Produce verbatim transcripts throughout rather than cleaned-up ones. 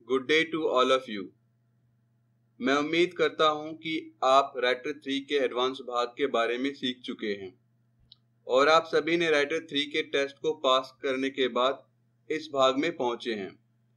Good day to all of you. मैं उम्मीद करता हूं कि आप राइटर थ्री के एडवांस भाग के बारे में सीख चुके हैं और आप सभी ने राइटर थ्री के टेस्ट को पास करने के बाद इस भाग में पहुंचे हैं।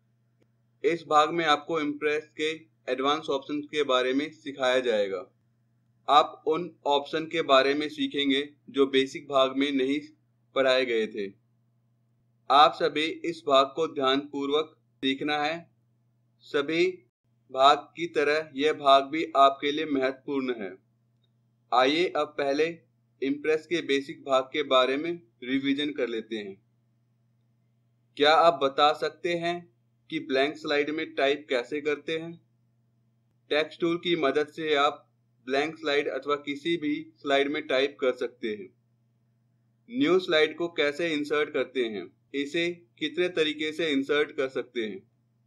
इस भाग में आपको इम्प्रेस के एडवांस ऑप्शन के बारे में सिखाया जाएगा। आप उन ऑप्शन के बारे में सीखेंगे जो बेसिक भाग में नहीं पढ़ाए गए थे। आप सभी इस भाग को ध्यानपूर्वक सीखना है। सभी भाग की तरह यह भाग भी आपके लिए महत्वपूर्ण है। आइए अब पहले इम्प्रेस के बेसिक भाग के बारे में रिवीजन कर लेते हैं। क्या आप बता सकते हैं कि ब्लैंक स्लाइड में टाइप कैसे करते हैं? टेक्स्ट टूल की मदद से आप ब्लैंक स्लाइड अथवा किसी भी स्लाइड में टाइप कर सकते हैं। न्यू स्लाइड को कैसे इंसर्ट करते हैं? इसे कितने तरीके से इंसर्ट कर सकते हैं?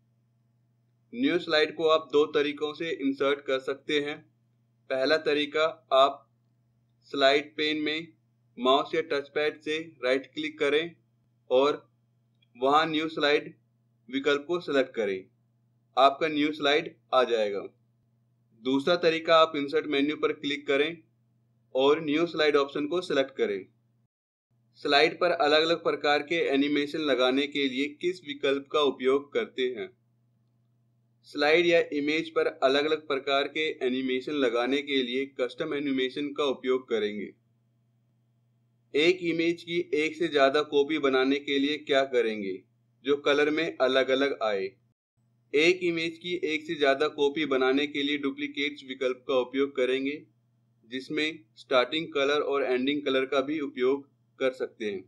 न्यू स्लाइड को आप दो तरीकों से इंसर्ट कर सकते हैं। पहला तरीका, आप स्लाइड पेन में माउस या टच पैड से राइट क्लिक करें और वहां न्यू स्लाइड विकल्प को सिलेक्ट करें। आपका न्यू स्लाइड आ जाएगा। दूसरा तरीका, आप इंसर्ट मेन्यू पर क्लिक करें और न्यू स्लाइड ऑप्शन को सिलेक्ट करें। स्लाइड पर अलग अलग प्रकार के एनिमेशन लगाने के लिए किस विकल्प का उपयोग करते हैं? स्लाइड या इमेज पर अलग अलग प्रकार के एनिमेशन लगाने के लिए कस्टम एनिमेशन का उपयोग करेंगे। एक इमेज की एक से ज्यादा कॉपी बनाने के लिए क्या करेंगे जो कलर में अलग अलग आए? एक इमेज की एक से ज्यादा कॉपी बनाने के लिए डुप्लीकेट्स विकल्प का उपयोग करेंगे, जिसमें स्टार्टिंग कलर और एंडिंग कलर का भी उपयोग कर सकते हैं।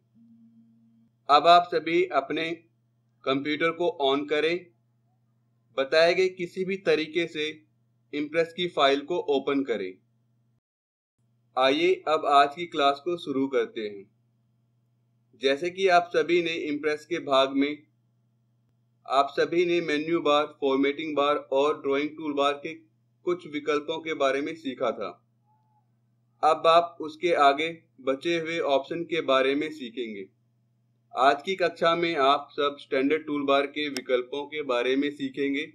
अब आप सभी अपने कंप्यूटर को ऑन करें। बताए गए किसी भी तरीके से इम्प्रेस की फाइल को ओपन करें। आइए अब आज की क्लास को शुरू करते हैं। जैसे कि आप सभी ने इम्प्रेस के भाग में आप सभी ने मेन्यू बार, फॉर्मेटिंग बार और ड्राइंग टूल बार के कुछ विकल्पों के बारे में सीखा था। अब आप उसके आगे बचे हुए ऑप्शन के बारे में सीखेंगे। आज की कक्षा में आप सब स्टैंडर्ड टूल बार के विकल्पों के बारे में सीखेंगे।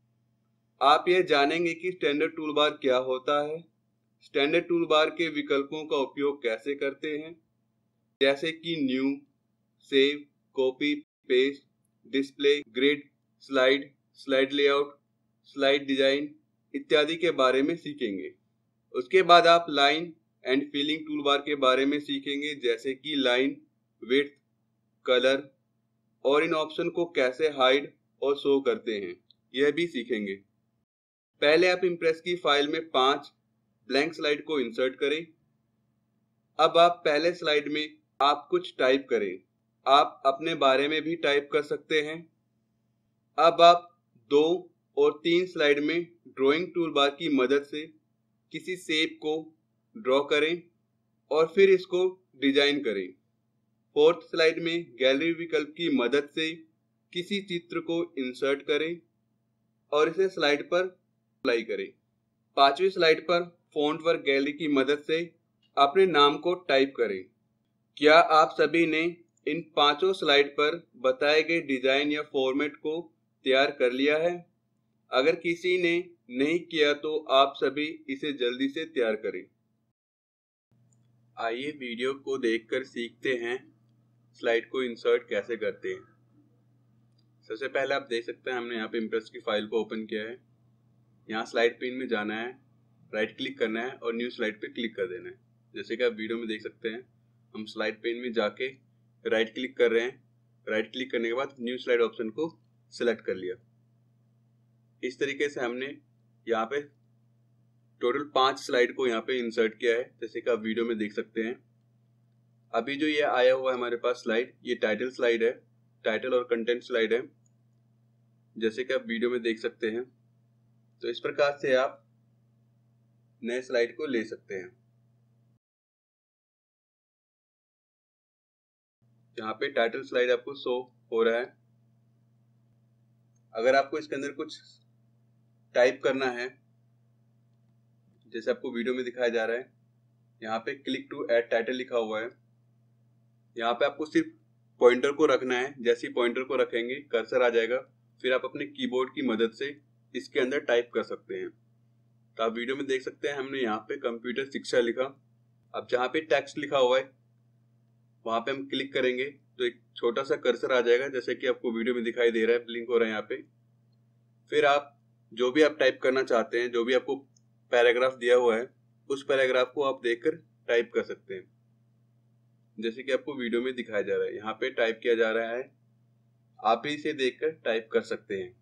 आप यह जानेंगे कि स्टैंडर्ड टूल बार क्या होता है, स्टैंडर्ड टूल बार के विकल्पों का उपयोग कैसे करते हैं, जैसे कि new, save, copy, paste, display, grid, slide, slide layout, slide design इत्यादि के बारे में सीखेंगे। उसके बाद आप line and filling tool bar के बारे में सीखेंगे, जैसे कि लाइन, विड्थ, कलर और इन ऑप्शन को कैसे हाइड और शो करते हैं, यह भी सीखेंगे। पहले आप इम्प्रेस की फाइल में पांच ब्लैंक स्लाइड को इंसर्ट करें। अब आप पहले स्लाइड में आप कुछ टाइप करें। आप अपने बारे में भी टाइप कर सकते हैं। अब आप दो और तीन स्लाइड में ड्राइंग टूल बार की मदद से किसी शेप को ड्रॉ करें और फिर इसको डिजाइन करें। फोर्थ स्लाइड में गैलरी विकल्प की मदद से किसी चित्र को इंसर्ट करें और इसे स्लाइड पर अप्लाई करें। पांचवी स्लाइड पर फॉन्ट वर्क गैलरी की मदद से अपने नाम को टाइप करें। क्या आप सभी ने इन पांचों स्लाइड पर बताए गए डिजाइन या फॉर्मेट को तैयार कर लिया है? अगर किसी ने नहीं किया तो आप सभी इसे जल्दी से तैयार करें। आइए वीडियो को देखकर सीखते हैं स्लाइड को इंसर्ट कैसे करते हैं। सबसे पहले आप देख सकते हैं हमने यहाँ पे इम्प्रेस की फाइल को ओपन किया है। यहाँ स्लाइड पेन में जाना है, राइट क्लिक करना है और न्यू स्लाइड पे क्लिक कर देना है। जैसे कि आप वीडियो में देख सकते हैं, हम स्लाइड पेन में जाके राइट क्लिक कर रहे हैं। राइट क्लिक करने के बाद न्यू स्लाइड ऑप्शन को सिलेक्ट कर लिया। इस तरीके से हमने यहाँ पे टोटल पांच स्लाइड को यहाँ पे इंसर्ट किया है, जैसे कि आप वीडियो में देख सकते हैं। अभी जो ये आया हुआ है हमारे पास स्लाइड, ये टाइटल स्लाइड है, टाइटल और कंटेंट स्लाइड है, जैसे कि आप वीडियो में देख सकते हैं। तो इस प्रकार से आप नए स्लाइड को ले सकते हैं। यहाँ पे टाइटल स्लाइड आपको शो हो रहा है। अगर आपको इसके अंदर कुछ टाइप करना है, जैसे आपको वीडियो में दिखाया जा रहा है, यहाँ पे क्लिक टू ऐड टाइटल लिखा हुआ है। यहाँ पे आपको सिर्फ पॉइंटर को रखना है। जैसे ही पॉइंटर को रखेंगे कर्सर आ जाएगा, फिर आप अपने कीबोर्ड की मदद से इसके अंदर टाइप कर सकते हैं। तो आप वीडियो में देख सकते हैं हमने यहाँ पे कंप्यूटर शिक्षा लिखा। अब जहाँ पे टेक्स्ट लिखा हुआ है वहाँ पे हम क्लिक करेंगे तो एक छोटा सा कर्सर आ जाएगा, जैसे कि आपको वीडियो में दिखाई दे रहा है, ब्लिंक हो रहा है यहाँ पे। फिर आप जो भी आप टाइप करना चाहते हैं, जो भी आपको पैराग्राफ दिया हुआ है, उस पैराग्राफ को आप देखकर टाइप कर सकते हैं, जैसे कि आपको वीडियो में दिखाया जा रहा है। यहाँ पे टाइप किया जा रहा है, आप भी इसे देखकर टाइप कर सकते हैं।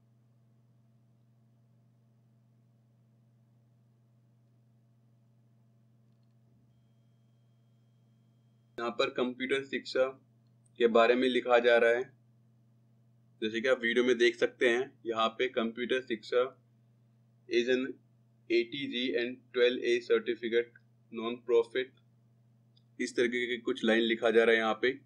यहाँ पर कंप्यूटर शिक्षा के बारे में लिखा जा रहा है, जैसे कि आप वीडियो में देख सकते हैं। यहाँ पे computer Shiksha is an eighty G and twelve A certificate non profit, इस तरीके के कुछ लाइन लिखा जा रहा है यहाँ पे।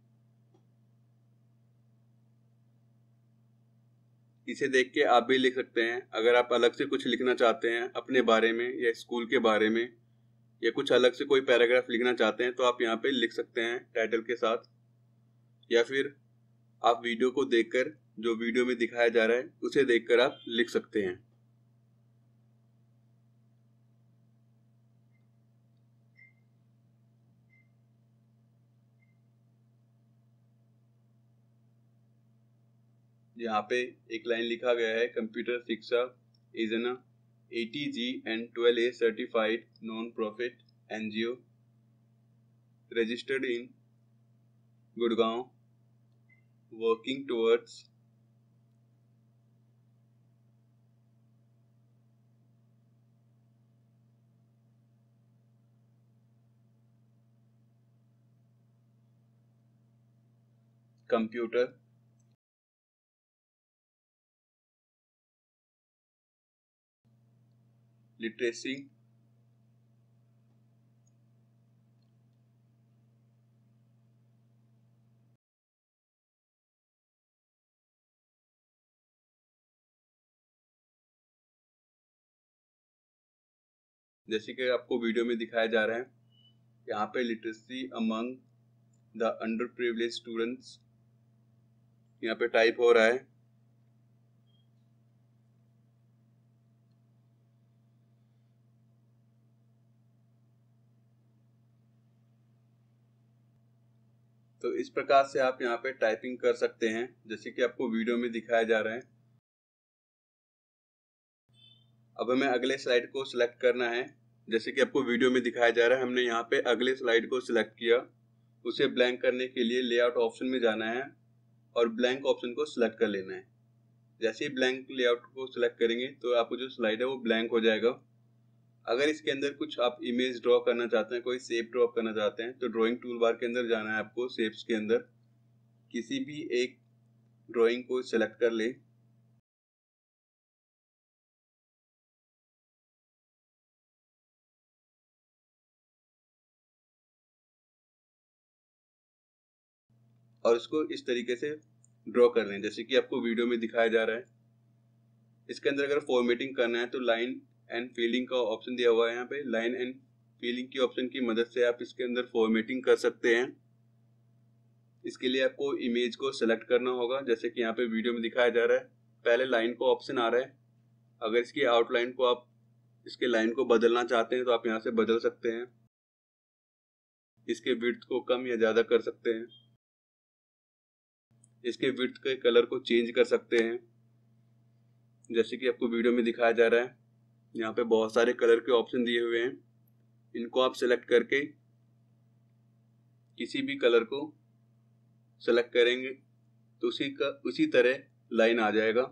इसे देख के आप भी लिख सकते हैं। अगर आप अलग से कुछ लिखना चाहते हैं अपने बारे में या स्कूल के बारे में, या कुछ अलग से कोई पैराग्राफ लिखना चाहते हैं, तो आप यहाँ पे लिख सकते हैं टाइटल के साथ। या फिर आप वीडियो को देखकर, जो वीडियो में दिखाया जा रहा है उसे देखकर आप लिख सकते हैं। यहाँ पे एक लाइन लिखा गया है, computer Shiksha is an eighty G and twelve A certified non profit NGO registered in Gurgaon, working towards computer literacy जैसे कि आपको वीडियो में दिखाया जा रहा है। यहाँ पे literacy among the under privilege students यहाँ पे टाइप हो रहा है। तो इस प्रकार से आप यहाँ पे टाइपिंग कर सकते हैं, जैसे कि आपको वीडियो में दिखाया जा रहा है। अब हमें अगले स्लाइड को सिलेक्ट करना है, जैसे कि आपको वीडियो में दिखाया जा रहा है। हमने यहाँ पे अगले स्लाइड को सिलेक्ट किया। उसे ब्लैंक करने के लिए लेआउट ऑप्शन में जाना है और ब्लैंक ऑप्शन को सिलेक्ट कर लेना है। जैसे ही ब्लैंक लेआउट को सिलेक्ट करेंगे तो आपको जो स्लाइड है वो ब्लैंक हो जाएगा। अगर इसके अंदर कुछ आप इमेज ड्रॉ करना चाहते हैं, कोई शेप ड्रॉ करना चाहते हैं, तो ड्राइंग टूल बार के अंदर जाना है आपको। शेप्स के अंदर किसी भी एक ड्राइंग को सिलेक्ट कर ले। और उसको इस तरीके से ड्रॉ कर लें, जैसे कि आपको वीडियो में दिखाया जा रहा है। इसके अंदर अगर फॉर्मेटिंग करना है तो लाइन एंड फीलिंग का ऑप्शन दिया हुआ है। यहाँ पे लाइन एंड फीलिंग की ऑप्शन की मदद से आप इसके अंदर फॉर्मेटिंग कर सकते हैं। इसके लिए आपको इमेज को सिलेक्ट करना होगा, जैसे कि यहाँ पे वीडियो में दिखाया जा रहा है। पहले लाइन को ऑप्शन आ रहा है। अगर इसकी आउटलाइन को आप इसके लाइन को बदलना चाहते हैं तो आप यहाँ से बदल सकते हैं। इसके विड्थ को कम या ज्यादा कर सकते हैं। इसके विड्थ के कलर को चेंज कर सकते हैं, जैसे कि आपको वीडियो में दिखाया जा रहा है। यहाँ पे बहुत सारे कलर के ऑप्शन दिए हुए हैं। इनको आप सेलेक्ट करके किसी भी कलर को सेलेक्ट करेंगे तो उसी का उसी तरह लाइन आ जाएगा।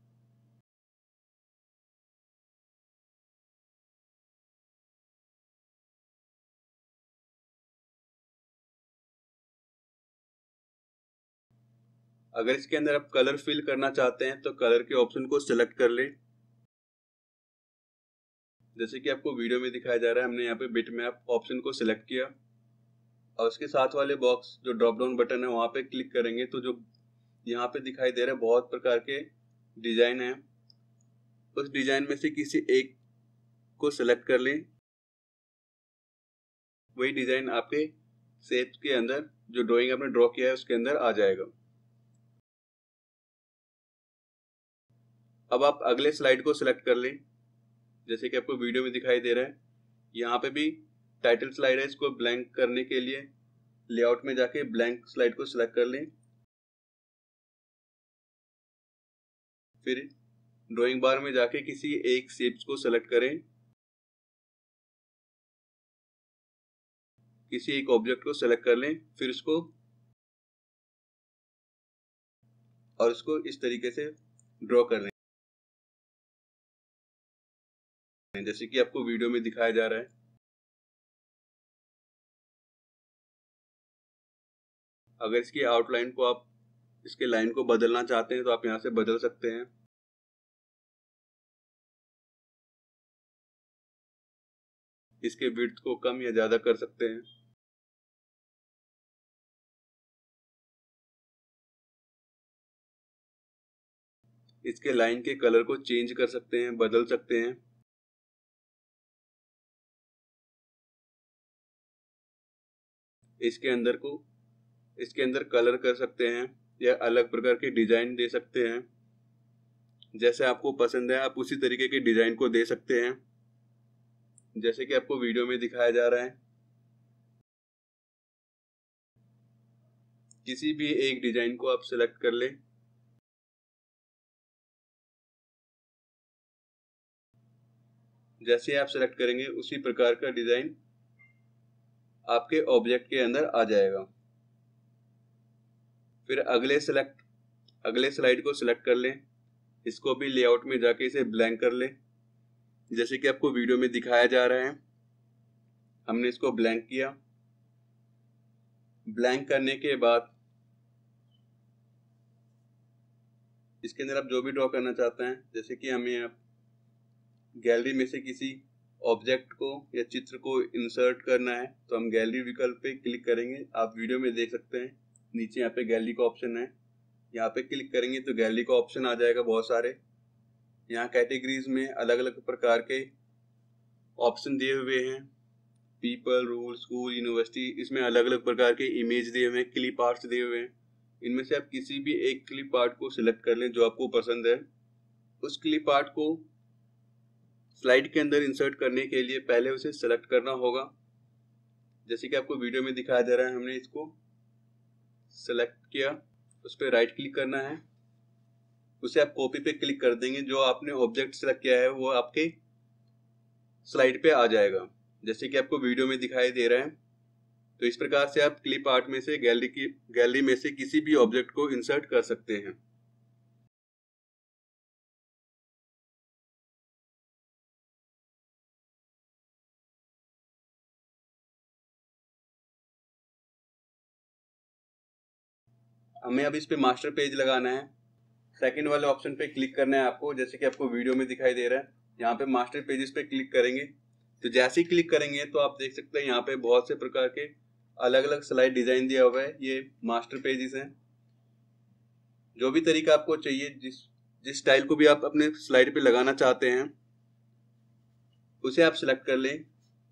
अगर इसके अंदर आप कलर फिल करना चाहते हैं तो कलर के ऑप्शन को सिलेक्ट कर लें, जैसे कि आपको वीडियो में दिखाया जा रहा है। हमने यहाँ पे बिट मैप ऑप्शन को सिलेक्ट किया और उसके साथ वाले बॉक्स जो ड्रॉप डाउन बटन है वहां पे क्लिक करेंगे तो जो यहाँ पे दिखाई दे रहा है बहुत प्रकार के डिजाइन है। उस डिजाइन में से किसी एक को सिलेक्ट कर लें। वही डिजाइन आपके शेप के अंदर, जो ड्राइंग आपने ड्रॉ किया है उसके अंदर आ जाएगा। अब आप अगले स्लाइड को सिलेक्ट कर लें, जैसे कि आपको वीडियो में दिखाई दे रहा है। यहाँ पे भी टाइटल स्लाइड है, इसको ब्लैंक करने के लिए लेआउट में जाके ब्लैंक स्लाइड को सिलेक्ट कर लें। फिर ड्राइंग बार में जाके किसी एक शेप्स को सिलेक्ट करें, किसी एक ऑब्जेक्ट को सिलेक्ट कर लें, फिर उसको और उसको इस तरीके से ड्रॉ कर लें, जैसे कि आपको वीडियो में दिखाया जा रहा है। अगर इसकी आउटलाइन को आप इसके लाइन को बदलना चाहते हैं तो आप यहाँ से बदल सकते हैं। इसके विड्थ को कम या ज्यादा कर सकते हैं। इसके लाइन के कलर को चेंज कर सकते हैं, बदल सकते हैं। इसके अंदर को इसके अंदर कलर कर सकते हैं या अलग प्रकार के डिजाइन दे सकते हैं। जैसे आपको पसंद है आप उसी तरीके के डिजाइन को दे सकते हैं, जैसे कि आपको वीडियो में दिखाया जा रहा है। किसी भी एक डिजाइन को आप सिलेक्ट कर लें। जैसे आप सिलेक्ट करेंगे उसी प्रकार का डिजाइन आपके ऑब्जेक्ट के अंदर आ जाएगा। फिर अगले सिलेक्ट अगले स्लाइड को सिलेक्ट कर लें, इसको भी लेआउट में जाके इसे ब्लैंक कर लें, जैसे कि आपको वीडियो में दिखाया जा रहा है। हमने इसको ब्लैंक किया। ब्लैंक करने के बाद इसके अंदर आप जो भी ड्रॉ करना चाहते हैं, जैसे कि हमें आप गैलरी में से किसी ऑब्जेक्ट को या चित्र को इंसर्ट करना है तो हम गैलरी विकल्प पे क्लिक करेंगे। आप वीडियो में देख सकते हैं नीचे यहाँ पे गैलरी का ऑप्शन है, यहाँ पे क्लिक करेंगे तो गैलरी का ऑप्शन आ जाएगा बहुत सारे। यहाँ कैटेगरीज में अलग अलग प्रकार के ऑप्शन दिए हुए हैं, पीपल, रूल, स्कूल, यूनिवर्सिटी। इसमें अलग अलग प्रकार के इमेज दिए हुए हैं, क्लिप आर्ट्स दिए हुए हैं। इनमें से आप किसी भी एक क्लिप आर्ट को सिलेक्ट कर लें जो आपको पसंद है। उस क्लिप आर्ट को स्लाइड के अंदर इंसर्ट करने के लिए पहले उसे सेलेक्ट करना होगा, जैसे कि आपको वीडियो में दिखाया जा रहा है। हमने इसको सेलेक्ट किया, उस पर राइट क्लिक करना है, उसे आप कॉपी पे क्लिक कर देंगे। जो आपने ऑब्जेक्ट सेलेक्ट किया है वो आपके स्लाइड पे आ जाएगा, जैसे कि आपको वीडियो में दिखाई दे रहा है। तो इस प्रकार से आप क्लिप आर्ट में से गैलरी की गैलरी में से किसी भी ऑब्जेक्ट को इंसर्ट कर सकते हैं। हमें अब इस पे मास्टर पेज लगाना है। सेकंड वाले ऑप्शन पे क्लिक करना है आपको, जैसे कि आपको वीडियो में दिखाई दे रहा है। यहाँ पे मास्टर पेजेस पे क्लिक करेंगे तो जैसे ही क्लिक करेंगे तो आप देख सकते हैं यहाँ पे बहुत से प्रकार के अलग अलग स्लाइड डिजाइन दिया हुआ है। ये मास्टर पेजेस हैं। जो भी तरीका आपको चाहिए, जिस जिस स्टाइल को भी आप अपने स्लाइड पे लगाना चाहते हैं उसे आप सिलेक्ट कर लें।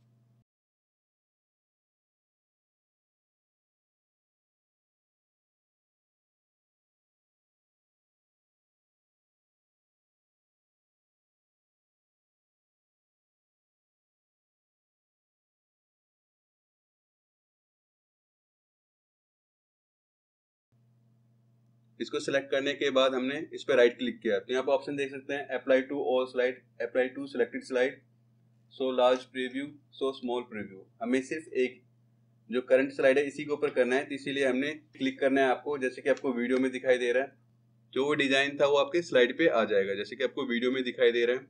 इसको सिलेक्ट करने के बाद हमने इस पर राइट क्लिक किया तो यहाँ पर ऑप्शन देख सकते हैं, apply to all slide, apply to selected slide, show large preview, show small preview. हमें सिर्फ एक जो करंट स्लाइड है इसी के ऊपर करना है, तो इसीलिए हमने क्लिक करना है आपको। जैसे कि आपको वीडियो में दिखाई दे रहा है, जो वो डिजाइन था वो आपके स्लाइड पे आ जाएगा, जैसे कि आपको वीडियो में दिखाई दे रहा है।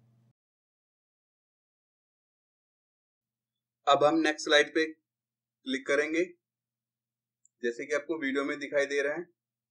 अब हम नेक्स्ट स्लाइड पे क्लिक करेंगे, जैसे कि आपको वीडियो में दिखाई दे रहा है।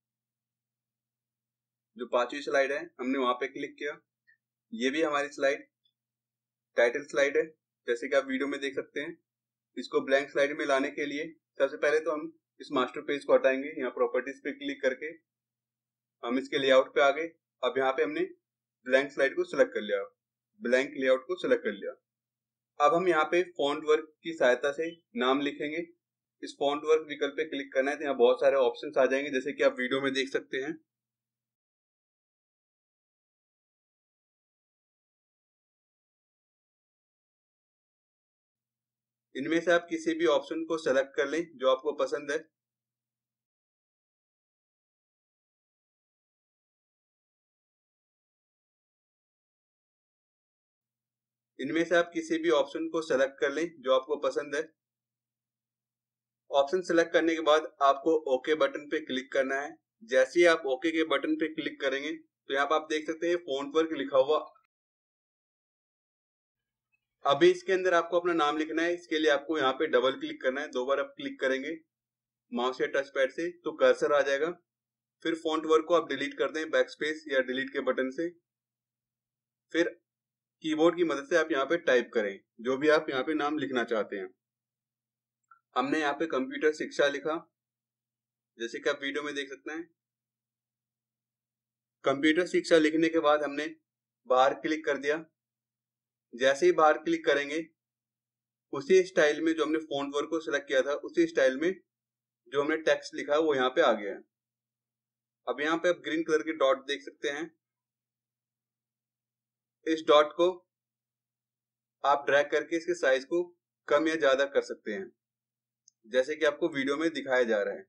जो पांचवी स्लाइड है हमने वहां पे क्लिक किया। ये भी हमारी स्लाइड टाइटल स्लाइड है, जैसे कि आप वीडियो में देख सकते हैं। इसको ब्लैंक स्लाइड में लाने के लिए सबसे पहले तो हम इस मास्टर पेज को हटाएंगे। यहाँ प्रॉपर्टीज पे क्लिक करके हम इसके लेआउट पे आ गए। अब यहाँ पे हमने ब्लैंक स्लाइड को सिलेक्ट कर लिया, ब्लैंक लेआउट को सिलेक्ट कर लिया। अब हम यहाँ पे फॉन्ट वर्क की सहायता से नाम लिखेंगे। इस फॉन्ट वर्क विकल्प पे क्लिक करना है तो यहाँ बहुत सारे ऑप्शंस आ जाएंगे, जैसे कि आप वीडियो में देख सकते हैं। इनमें से आप किसी भी ऑप्शन को सेलेक्ट कर लें जो आपको पसंद है। इनमें से आप किसी भी ऑप्शन को सेलेक्ट कर लें जो आपको पसंद है। ऑप्शन सेलेक्ट करने के बाद आपको ओके बटन पे क्लिक करना है। जैसे ही आप ओके के बटन पे क्लिक करेंगे तो यहाँ पर आप देख सकते हैं फॉन्ट वर्क लिखा हुआ। अभी इसके अंदर आपको अपना नाम लिखना है। इसके लिए आपको यहाँ पे डबल क्लिक करना है। दो बार आप क्लिक करेंगे माउस या टच पैड से तो कर्सर आ जाएगा। फिर फॉन्ट वर्क को आप डिलीट कर दें बैक स्पेस या डिलीट के बटन से। फिर कीबोर्ड की मदद से आप यहाँ पे टाइप करें जो भी आप यहाँ पे नाम लिखना चाहते हैं। हमने यहाँ पे कंप्यूटर शिक्षा लिखा, जैसे कि आप वीडियो में देख सकते हैं। कंप्यूटर शिक्षा लिखने के बाद हमने बाहर क्लिक कर दिया। जैसे ही बाहर क्लिक करेंगे उसी स्टाइल में जो हमने फॉन्ट वर्क को सिलेक्ट किया था उसी स्टाइल में जो हमने टेक्स्ट लिखा है वो यहाँ पे आ गया है। अब यहाँ पे आप ग्रीन कलर के डॉट देख सकते हैं। इस डॉट को आप ड्रैग करके इसके साइज को कम या ज्यादा कर सकते हैं जैसे कि आपको वीडियो में दिखाया जा रहा है।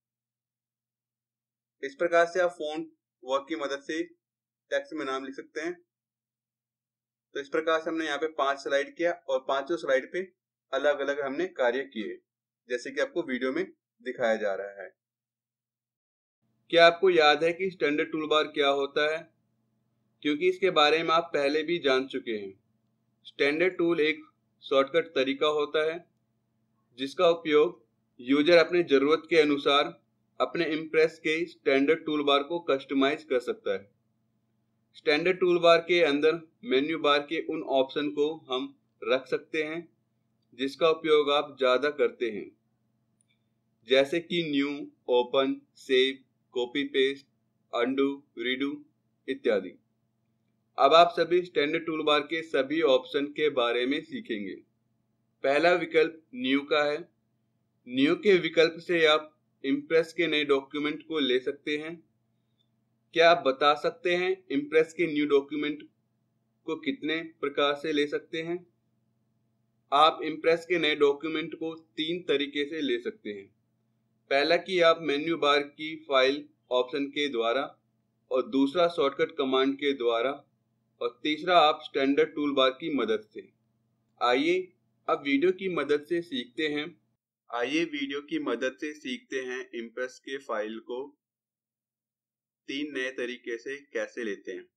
इस प्रकार से आप फॉन्ट वर्क की मदद से टेक्स्ट में नाम लिख सकते हैं। तो इस प्रकार से हमने यहाँ पे पांच स्लाइड किया और पांचों स्लाइड पे अलग अलग हमने कार्य किए जैसे कि आपको वीडियो में दिखाया जा रहा है। क्या आपको याद है कि स्टैंडर्ड टूलबार क्या होता है? क्योंकि इसके बारे में आप पहले भी जान चुके हैं। स्टैंडर्ड टूल एक शॉर्टकट तरीका होता है जिसका उपयोग यूजर अपने जरूरत के अनुसार अपने इम्प्रेस के स्टैंडर्ड टूलबार को कस्टमाइज कर सकता है। स्टैंडर्ड टूलबार के अंदर मेन्यू बार के उन ऑप्शन को हम रख सकते हैं जिसका उपयोग आप ज्यादा करते हैं, जैसे कि new, open, save, copy paste, undo, redo इत्यादि। अब आप सभी स्टैंडर्ड टूलबार के सभी ऑप्शन के बारे में सीखेंगे। पहला विकल्प न्यू का है। न्यू के विकल्प से आप इम्प्रेस के नए डॉक्यूमेंट को ले सकते हैं। क्या आप बता सकते हैं इम्प्रेस के न्यू डॉक्यूमेंट को कितने प्रकार से ले सकते हैं? आप इम्प्रेस के नए डॉक्यूमेंट को तीन तरीके से ले सकते हैं। पहला कि आप मेन्यू बार की फाइल ऑप्शन के द्वारा, और दूसरा शॉर्टकट कमांड के द्वारा, और तीसरा आप स्टैंडर्ड टूलबार की मदद से। आइए अब वीडियो की मदद से सीखते हैं आइए वीडियो की मदद से सीखते हैं इम्प्रेस के फाइल को तीन नए तरीके से कैसे लेते हैं।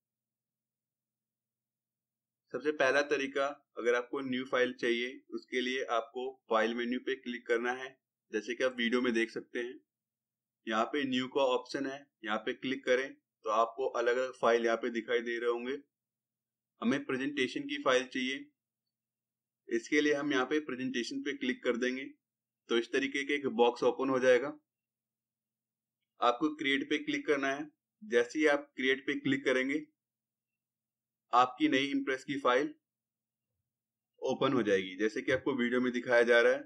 सबसे पहला तरीका, अगर आपको न्यू फाइल चाहिए उसके लिए आपको फाइल मेन्यू पे क्लिक करना है जैसे कि आप वीडियो में देख सकते हैं। यहाँ पे न्यू का ऑप्शन है, यहाँ पे क्लिक करें तो आपको अलग अलग फाइल यहाँ पे दिखाई दे रहे होंगे। हमें प्रेजेंटेशन की फाइल चाहिए, इसके लिए हम यहाँ पे प्रेजेंटेशन पे क्लिक कर देंगे तो इस तरीके का एक बॉक्स ओपन हो जाएगा। आपको क्रिएट पे क्लिक करना है। जैसे ही आप क्रिएट पे क्लिक करेंगे आपकी नई इम्प्रेस की फाइल ओपन हो जाएगी जैसे कि आपको वीडियो में दिखाया जा रहा है।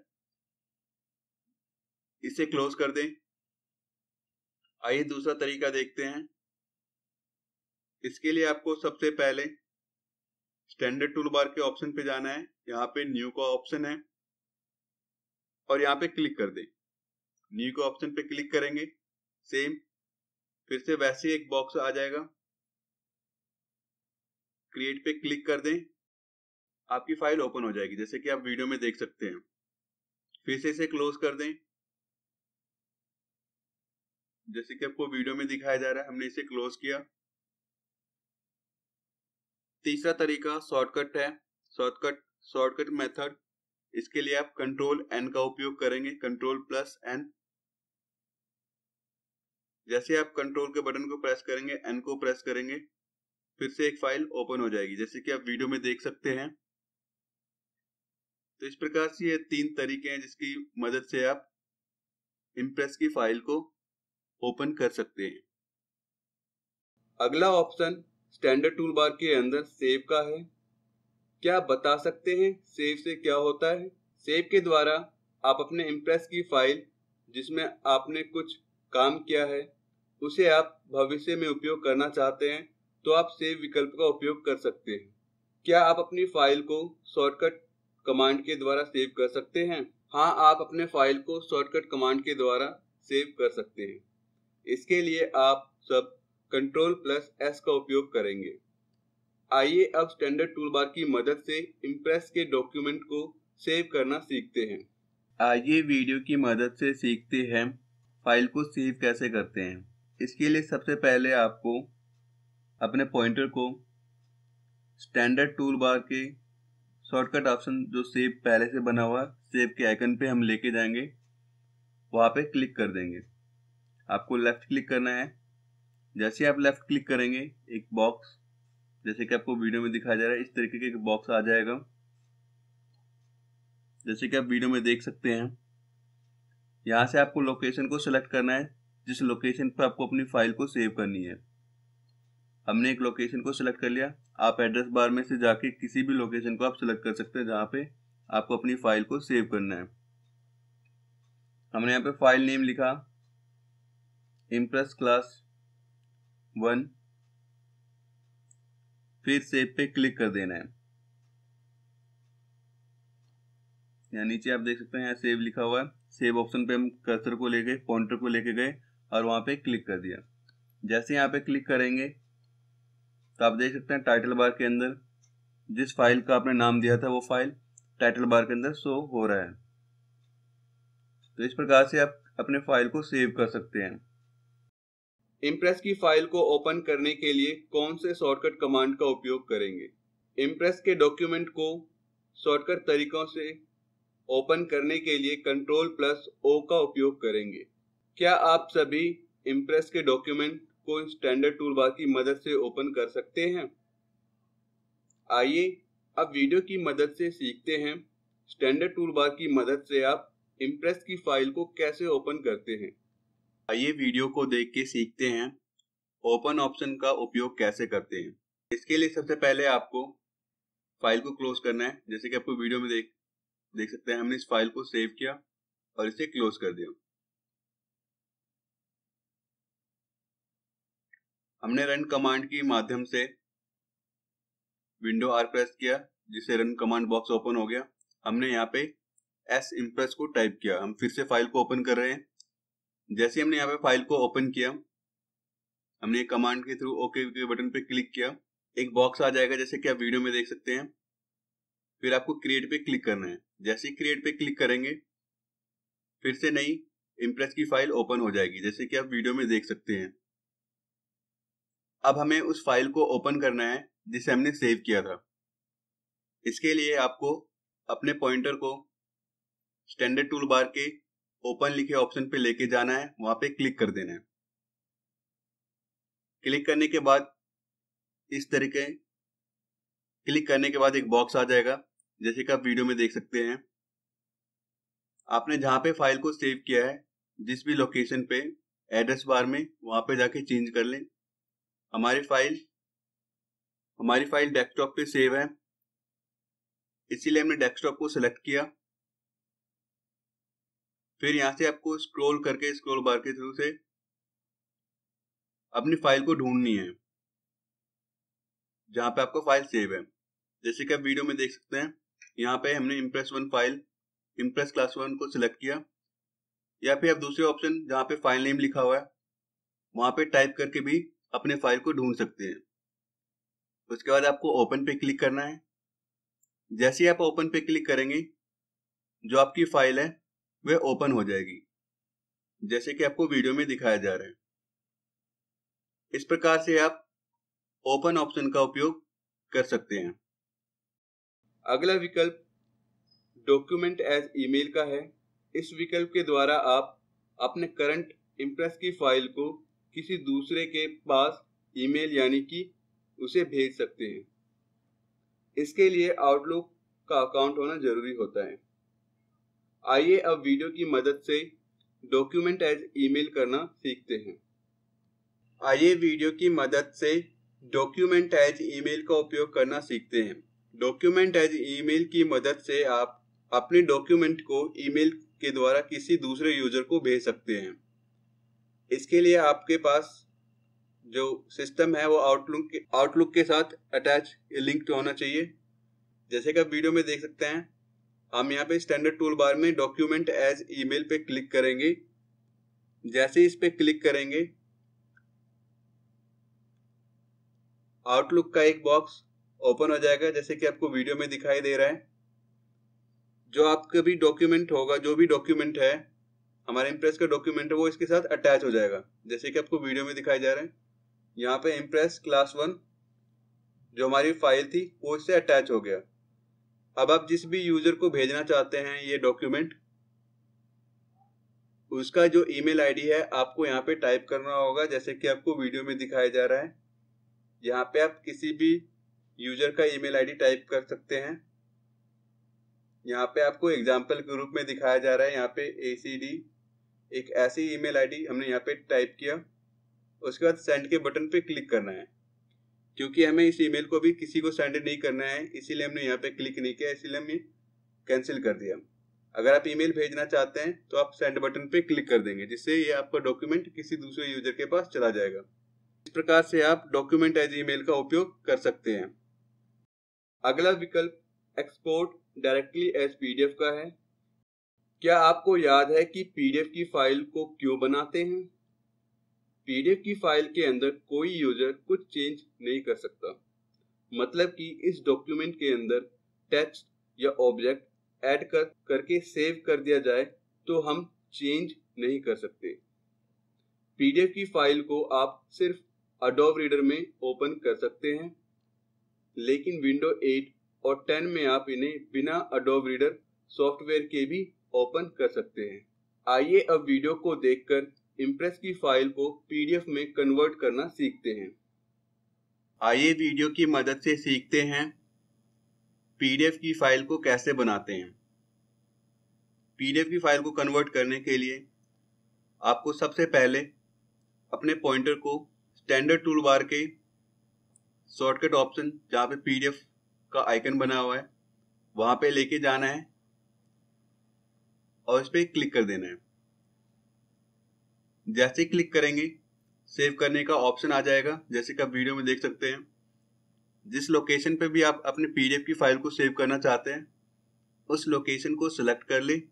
इसे क्लोज कर दें। आइए दूसरा तरीका देखते हैं। इसके लिए आपको सबसे पहले स्टैंडर्ड टूलबार के ऑप्शन पे जाना है। यहाँ पे न्यू का ऑप्शन है और यहाँ पे क्लिक कर दें। न्यू के ऑप्शन पे क्लिक करेंगे, सेम फिर से वैसे ही एक बॉक्स आ जाएगा। क्रिएट पे क्लिक कर दें, आपकी फाइल ओपन हो जाएगी जैसे कि आप वीडियो में देख सकते हैं। फिर से इसे क्लोज कर दें जैसे कि आपको वीडियो में दिखाया जा रहा है। हमने इसे क्लोज किया। तीसरा तरीका शॉर्टकट है, शॉर्टकट शॉर्टकट मेथड। इसके लिए आप कंट्रोल एन का उपयोग करेंगे, कंट्रोल प्लस एन। जैसे आप कंट्रोल के बटन को प्रेस करेंगे, एन को प्रेस करेंगे, फिर से एक फाइल ओपन हो जाएगी जैसे कि आप वीडियो में देख सकते हैं। तो इस प्रकार से ये तीन तरीके हैं जिसकी मदद से आप इम्प्रेस की फाइल को ओपन कर सकते हैं। अगला ऑप्शन स्टैंडर्ड टूलबार के अंदर सेव का है। क्या आप बता सकते हैं सेव से क्या होता है? सेव के द्वारा आप अपने इम्प्रेस की फाइल जिसमें आपने कुछ काम किया है उसे आप भविष्य में उपयोग करना चाहते हैं तो आप सेव विकल्प का उपयोग कर सकते हैं। क्या आप अपनी फाइल को शॉर्टकट कमांड के द्वारा सेव कर सकते हैं? हाँ, आप अपने फाइल को शॉर्टकट कमांड के द्वारा सेव कर सकते हैं। इसके लिए आप सब कंट्रोल प्लस एस का उपयोग करेंगे। आइए अब स्टैंडर्ड टूलबार की मदद से इम्प्रेस के डॉक्यूमेंट को सेव करना सीखते हैं। आइए वीडियो की मदद से सीखते हैं फाइल को सेव कैसे करते हैं। इसके लिए सबसे पहले आपको अपने पॉइंटर को स्टैंडर्ड टूलबार के शॉर्टकट ऑप्शन जो सेव पहले से बना हुआ सेव के आइकन पे हम लेके जाएंगे, वहाँ पे क्लिक कर देंगे। आपको लेफ्ट क्लिक करना है। जैसे आप लेफ्ट क्लिक करेंगे एक बॉक्स, जैसे कि आपको वीडियो में दिखाया जा रहा है, इस तरीके का एक बॉक्स आ जाएगा। जैसे कि आप वीडियो में देख सकते हैं, यहाँ से आपको लोकेशन को सिलेक्ट करना है जिस लोकेशन पर आपको अपनी फाइल को सेव करनी है। हमने एक लोकेशन को सिलेक्ट कर लिया। आप एड्रेस बार में से जाके किसी भी लोकेशन को आप सिलेक्ट कर सकते हैं जहाँ पे आपको अपनी फाइल को सेव करना है। हमने यहाँ पे फाइल नेम लिखा इम्प्रेस क्लास वन, फिर सेव पे क्लिक कर देना है। यहाँ नीचे आप देख सकते हैं यहाँ सेव लिखा हुआ है। सेव ऑप्शन पे हम कर्सर को ले गए, पॉइंटर को लेके गए और वहाँ पे क्लिक कर दिया। जैसे यहाँ पे क्लिक करेंगे तो आप देख सकते हैं टाइटल बार के अंदर जिस फाइल का आपने नाम दिया था वो फाइल टाइटल बार के अंदर शो हो रहा है। तो इस प्रकार से आप अपने फाइल को सेव कर सकते हैं। इम्प्रेस की फाइल को ओपन करने के लिए कौन से शॉर्टकट कमांड का उपयोग करेंगे? इम्प्रेस के डॉक्यूमेंट को शॉर्टकट तरीकों से ओपन करने के लिए कंट्रोल प्लस ओ का उपयोग करेंगे। क्या आप सभी इम्प्रेस के डॉक्यूमेंट को स्टैंडर्ड टूलबार की मदद से ओपन कर सकते हैं? आइए अब वीडियो की मदद से सीखते हैं स्टैंडर्ड टूलबार की मदद से आप इम्प्रेस की फाइल को कैसे ओपन करते हैं। आइए वीडियो को देख के सीखते हैं ओपन ऑप्शन का उपयोग कैसे करते हैं। इसके लिए सबसे पहले आपको फाइल को क्लोज करना है। जैसे कि आपको वीडियो में देख देख सकते हैं, हमने इस फाइल को सेव किया और इसे क्लोज कर दिया। हमने रन कमांड के माध्यम से विंडो आर प्रेस किया जिससे रन कमांड बॉक्स ओपन हो गया। हमने यहाँ पे एस इम्प्रेस को टाइप किया। हम फिर से फाइल को ओपन कर रहे हैं। जैसे हमने यहाँ पे फाइल को ओपन किया, हमने कमांड के थ्रू ओके के बटन पे क्लिक किया, एक बॉक्स आ जाएगा जैसे कि आप वीडियो में देख सकते हैं। फिर आपको क्रिएट पे क्लिक करना है। जैसे ही क्रिएट पे क्लिक करेंगे फिर से नई इम्प्रेस की फाइल ओपन हो जाएगी जैसे कि आप वीडियो में देख सकते हैं। अब हमें उस फाइल को ओपन करना है जिसे हमने सेव किया था। इसके लिए आपको अपने पॉइंटर को स्टैंडर्ड टूल बार के ओपन लिखे ऑप्शन पे लेके जाना है, वहां पे क्लिक कर देना है। क्लिक करने के बाद इस तरीके क्लिक करने के बाद एक बॉक्स आ जाएगा जैसे कि आप वीडियो में देख सकते हैं। आपने जहां पे फाइल को सेव किया है जिस भी लोकेशन पे एड्रेस बार में वहां पे जाके चेंज कर लें। हमारी फाइल हमारी फाइल डेस्कटॉप पे सेव है, इसीलिए हमने डेस्कटॉप को सिलेक्ट किया। फिर यहाँ से आपको स्क्रॉल करके स्क्रॉल बार के थ्रू से अपनी फाइल को ढूंढनी है जहां पे आपको फाइल सेव है। जैसे कि आप वीडियो में देख सकते हैं, यहाँ पे हमने impress one file impress class one को सिलेक्ट किया। या फिर आप दूसरे ऑप्शन जहाँ पे फाइल नेम लिखा हुआ है वहां पे टाइप करके भी अपने फाइल को ढूंढ सकते हैं। उसके बाद आपको ओपन पे क्लिक करना है। जैसे ही आप ओपन पे क्लिक करेंगे जो आपकी फाइल है वह ओपन हो जाएगी जैसे कि आपको वीडियो में दिखाया जा रहा है। इस प्रकार से आप ओपन ऑप्शन का उपयोग कर सकते हैं। अगला विकल्प डॉक्यूमेंट एज ईमेल का है। इस विकल्प के द्वारा आप अपने करंट इम्प्रेस की फाइल को किसी दूसरे के पास ईमेल यानी कि उसे भेज सकते हैं। इसके लिए आउटलुक का अकाउंट होना जरूरी होता है। आइए अब वीडियो की मदद से डॉक्यूमेंट एज ईमेल करना सीखते हैं। आइए वीडियो की मदद से डॉक्यूमेंट एज ईमेल का उपयोग करना सीखते हैं। डॉक्यूमेंट एज ईमेल की मदद से आप अपने डॉक्यूमेंट को ईमेल के द्वारा किसी दूसरे यूजर को भेज सकते हैं। इसके लिए आपके पास जो सिस्टम है वो आउटलुक के आउटलुक के साथ अटैच लिंक्ड होना चाहिए। जैसे कि आप वीडियो में देख सकते हैं, हम यहाँ पे स्टैंडर्ड टूल बार में डॉक्यूमेंट एज ईमेल पे क्लिक करेंगे। जैसे ही इस पे क्लिक करेंगे आउटलुक का एक बॉक्स ओपन हो जाएगा, जैसे कि आपको वीडियो में दिखाई दे रहा है। जो आपका भी डॉक्यूमेंट होगा, जो भी डॉक्यूमेंट है, हमारे इम्प्रेस का डॉक्यूमेंट है, वो इसके साथ अटैच हो जाएगा, जैसे कि आपको वीडियो में दिखाई जा रहा है। यहाँ पे इम्प्रेस क्लास वन जो हमारी फाइल थी वो इससे अटैच हो गया। अब आप जिस भी यूजर को भेजना चाहते हैं ये डॉक्यूमेंट, उसका जो ईमेल आईडी है आपको यहाँ पे टाइप करना होगा, जैसे कि आपको वीडियो में दिखाया जा रहा है। यहाँ पे आप किसी भी यूजर का ईमेल आईडी टाइप कर सकते हैं। यहाँ पे आपको एग्जाम्पल के रूप में दिखाया जा रहा है। यहाँ पे ए सी डी एक ऐसी ईमेल आईडी हमने यहाँ पे टाइप किया। उसके बाद सेंड के बटन पे क्लिक करना है। क्योंकि हमें इस ईमेल को भी किसी को सेंड नहीं करना है, इसीलिए हमने यहाँ पे क्लिक नहीं किया, इसीलिए हमने कैंसिल कर दिया। अगर आप ईमेल भेजना चाहते हैं तो आप सेंड बटन पे क्लिक कर देंगे, जिससे ये आपका डॉक्यूमेंट किसी दूसरे यूजर के पास चला जाएगा। इस प्रकार से आप डॉक्यूमेंट एज ईमेल का उपयोग कर सकते हैं। अगला विकल्प एक्सपोर्ट डायरेक्टली एज पीडीएफ का है। क्या आपको याद है कि पीडीएफ की फाइल को क्यों बनाते हैं? पीडीएफ की फाइल के अंदर कोई यूजर कुछ चेंज नहीं कर सकता। मतलब कि इस डॉक्यूमेंट के अंदर टेक्स्ट या ऑब्जेक्ट ऐड कर करके सेव कर दिया जाए तो हम चेंज नहीं कर सकते। पीडीएफ की फाइल को आप सिर्फ एडोब रीडर में ओपन कर सकते हैं, लेकिन विंडो एट और टेन में आप इन्हें बिना एडोब रीडर सॉफ्टवेयर के भी ओपन कर सकते हैं। आइए अब वीडियो को देखकर इम्प्रेस की फाइल को पीडीएफ में कन्वर्ट करना सीखते हैं। आइए वीडियो की मदद से सीखते हैं पीडीएफ की फाइल को कैसे बनाते हैं। पीडीएफ की फाइल को कन्वर्ट करने के लिए आपको सबसे पहले अपने पॉइंटर को स्टैंडर्ड टूल बार के शॉर्टकट ऑप्शन जहाँ पे पीडीएफ का आइकन बना हुआ है वहां पे लेके जाना है और इस पे क्लिक कर देना है। जैसे ही क्लिक करेंगे सेव करने का ऑप्शन आ जाएगा, जैसे कि आप वीडियो में देख सकते हैं। जिस लोकेशन पे भी आप अपने पीडीएफ की फाइल को सेव करना चाहते हैं उस लोकेशन को सिलेक्ट कर ले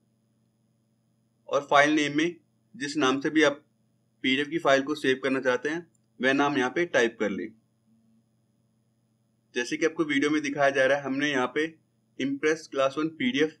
और फाइल नेम में जिस नाम से भी आप पीडीएफ की फाइल को सेव करना चाहते हैं वह नाम यहाँ पे टाइप कर ले। जैसे कि आपको वीडियो में दिखाया जा रहा है, हमने यहाँ पे impress class one PDF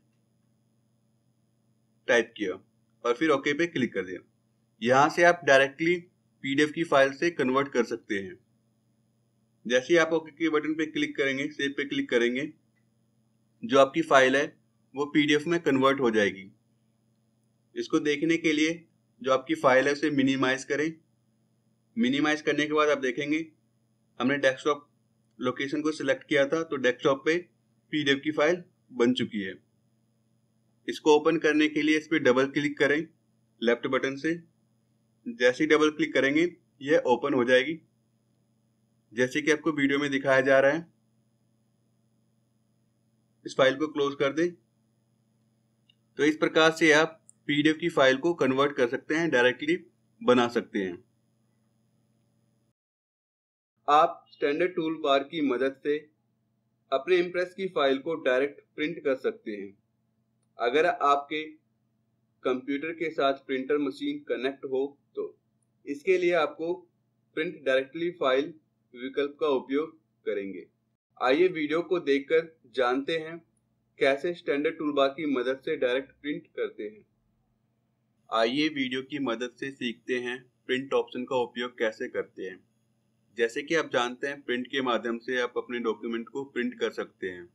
type किया और फिर ओके पे क्लिक कर दिया। यहाँ से आप डायरेक्टली पीडीएफ की फाइल से कन्वर्ट कर सकते हैं। जैसे ही आप ओके के बटन पे क्लिक करेंगे, सेव पे क्लिक करेंगे, जो आपकी फाइल है वो पीडीएफ में कन्वर्ट हो जाएगी। इसको देखने के लिए जो आपकी फाइल है उसे मिनिमाइज करें। मिनिमाइज करने के बाद आप देखेंगे हमने डेस्कटॉप लोकेशन को सिलेक्ट किया था, तो डेस्कटॉप पे पीडीएफ की फाइल बन चुकी है। इसको ओपन करने के लिए इस पे डबल क्लिक करें लेफ्ट बटन से। जैसे ही डबल क्लिक करेंगे यह ओपन हो जाएगी, जैसे कि आपको वीडियो में दिखाया जा रहा है। इस फाइल को क्लोज कर दें। तो इस प्रकार से आप पीडीएफ की फाइल को कन्वर्ट कर सकते हैं, डायरेक्टली बना सकते हैं। आप स्टैंडर्ड टूल बार की मदद से अपने इम्प्रेस की फाइल को डायरेक्ट प्रिंट कर सकते हैं। अगर आपके कंप्यूटर के साथ प्रिंटर मशीन कनेक्ट हो तो इसके लिए आपको प्रिंट डायरेक्टली फाइल विकल्प का उपयोग करेंगे। आइए वीडियो को देखकर जानते हैं कैसे स्टैंडर्ड टूल बार की मदद से डायरेक्ट प्रिंट करते हैं। आइए वीडियो की मदद से सीखते हैं प्रिंट ऑप्शन का उपयोग कैसे करते हैं। जैसे कि आप जानते हैं प्रिंट के माध्यम से आप अपने डॉक्यूमेंट को प्रिंट कर सकते हैं।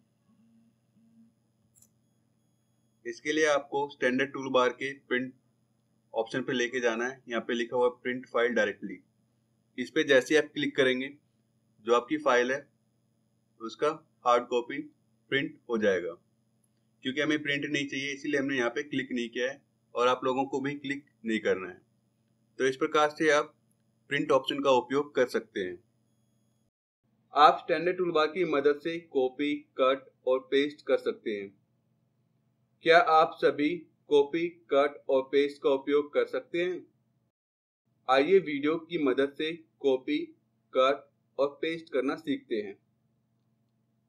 इसके लिए आपको स्टैंडर्ड टूल बार के प्रिंट ऑप्शन पे लेके जाना है। यहाँ पे लिखा हुआ प्रिंट फाइल डायरेक्टली। इस पे जैसे आप क्लिक करेंगे जो आपकी फाइल है उसका हार्ड कॉपी प्रिंट हो जाएगा। क्योंकि हमें प्रिंट नहीं चाहिए इसीलिए हमने यहाँ पे क्लिक नहीं किया है और आप लोगों को भी क्लिक नहीं करना है। तो इस प्रकार से आप प्रिंट ऑप्शन का उपयोग कर सकते हैं। आप स्टैंडर्ड टूल बार की मदद से कॉपी, कट और पेस्ट कर सकते हैं। क्या आप सभी कॉपी, कट और पेस्ट का उपयोग कर सकते हैं? आइए वीडियो की मदद से कॉपी, कट और पेस्ट करना सीखते हैं।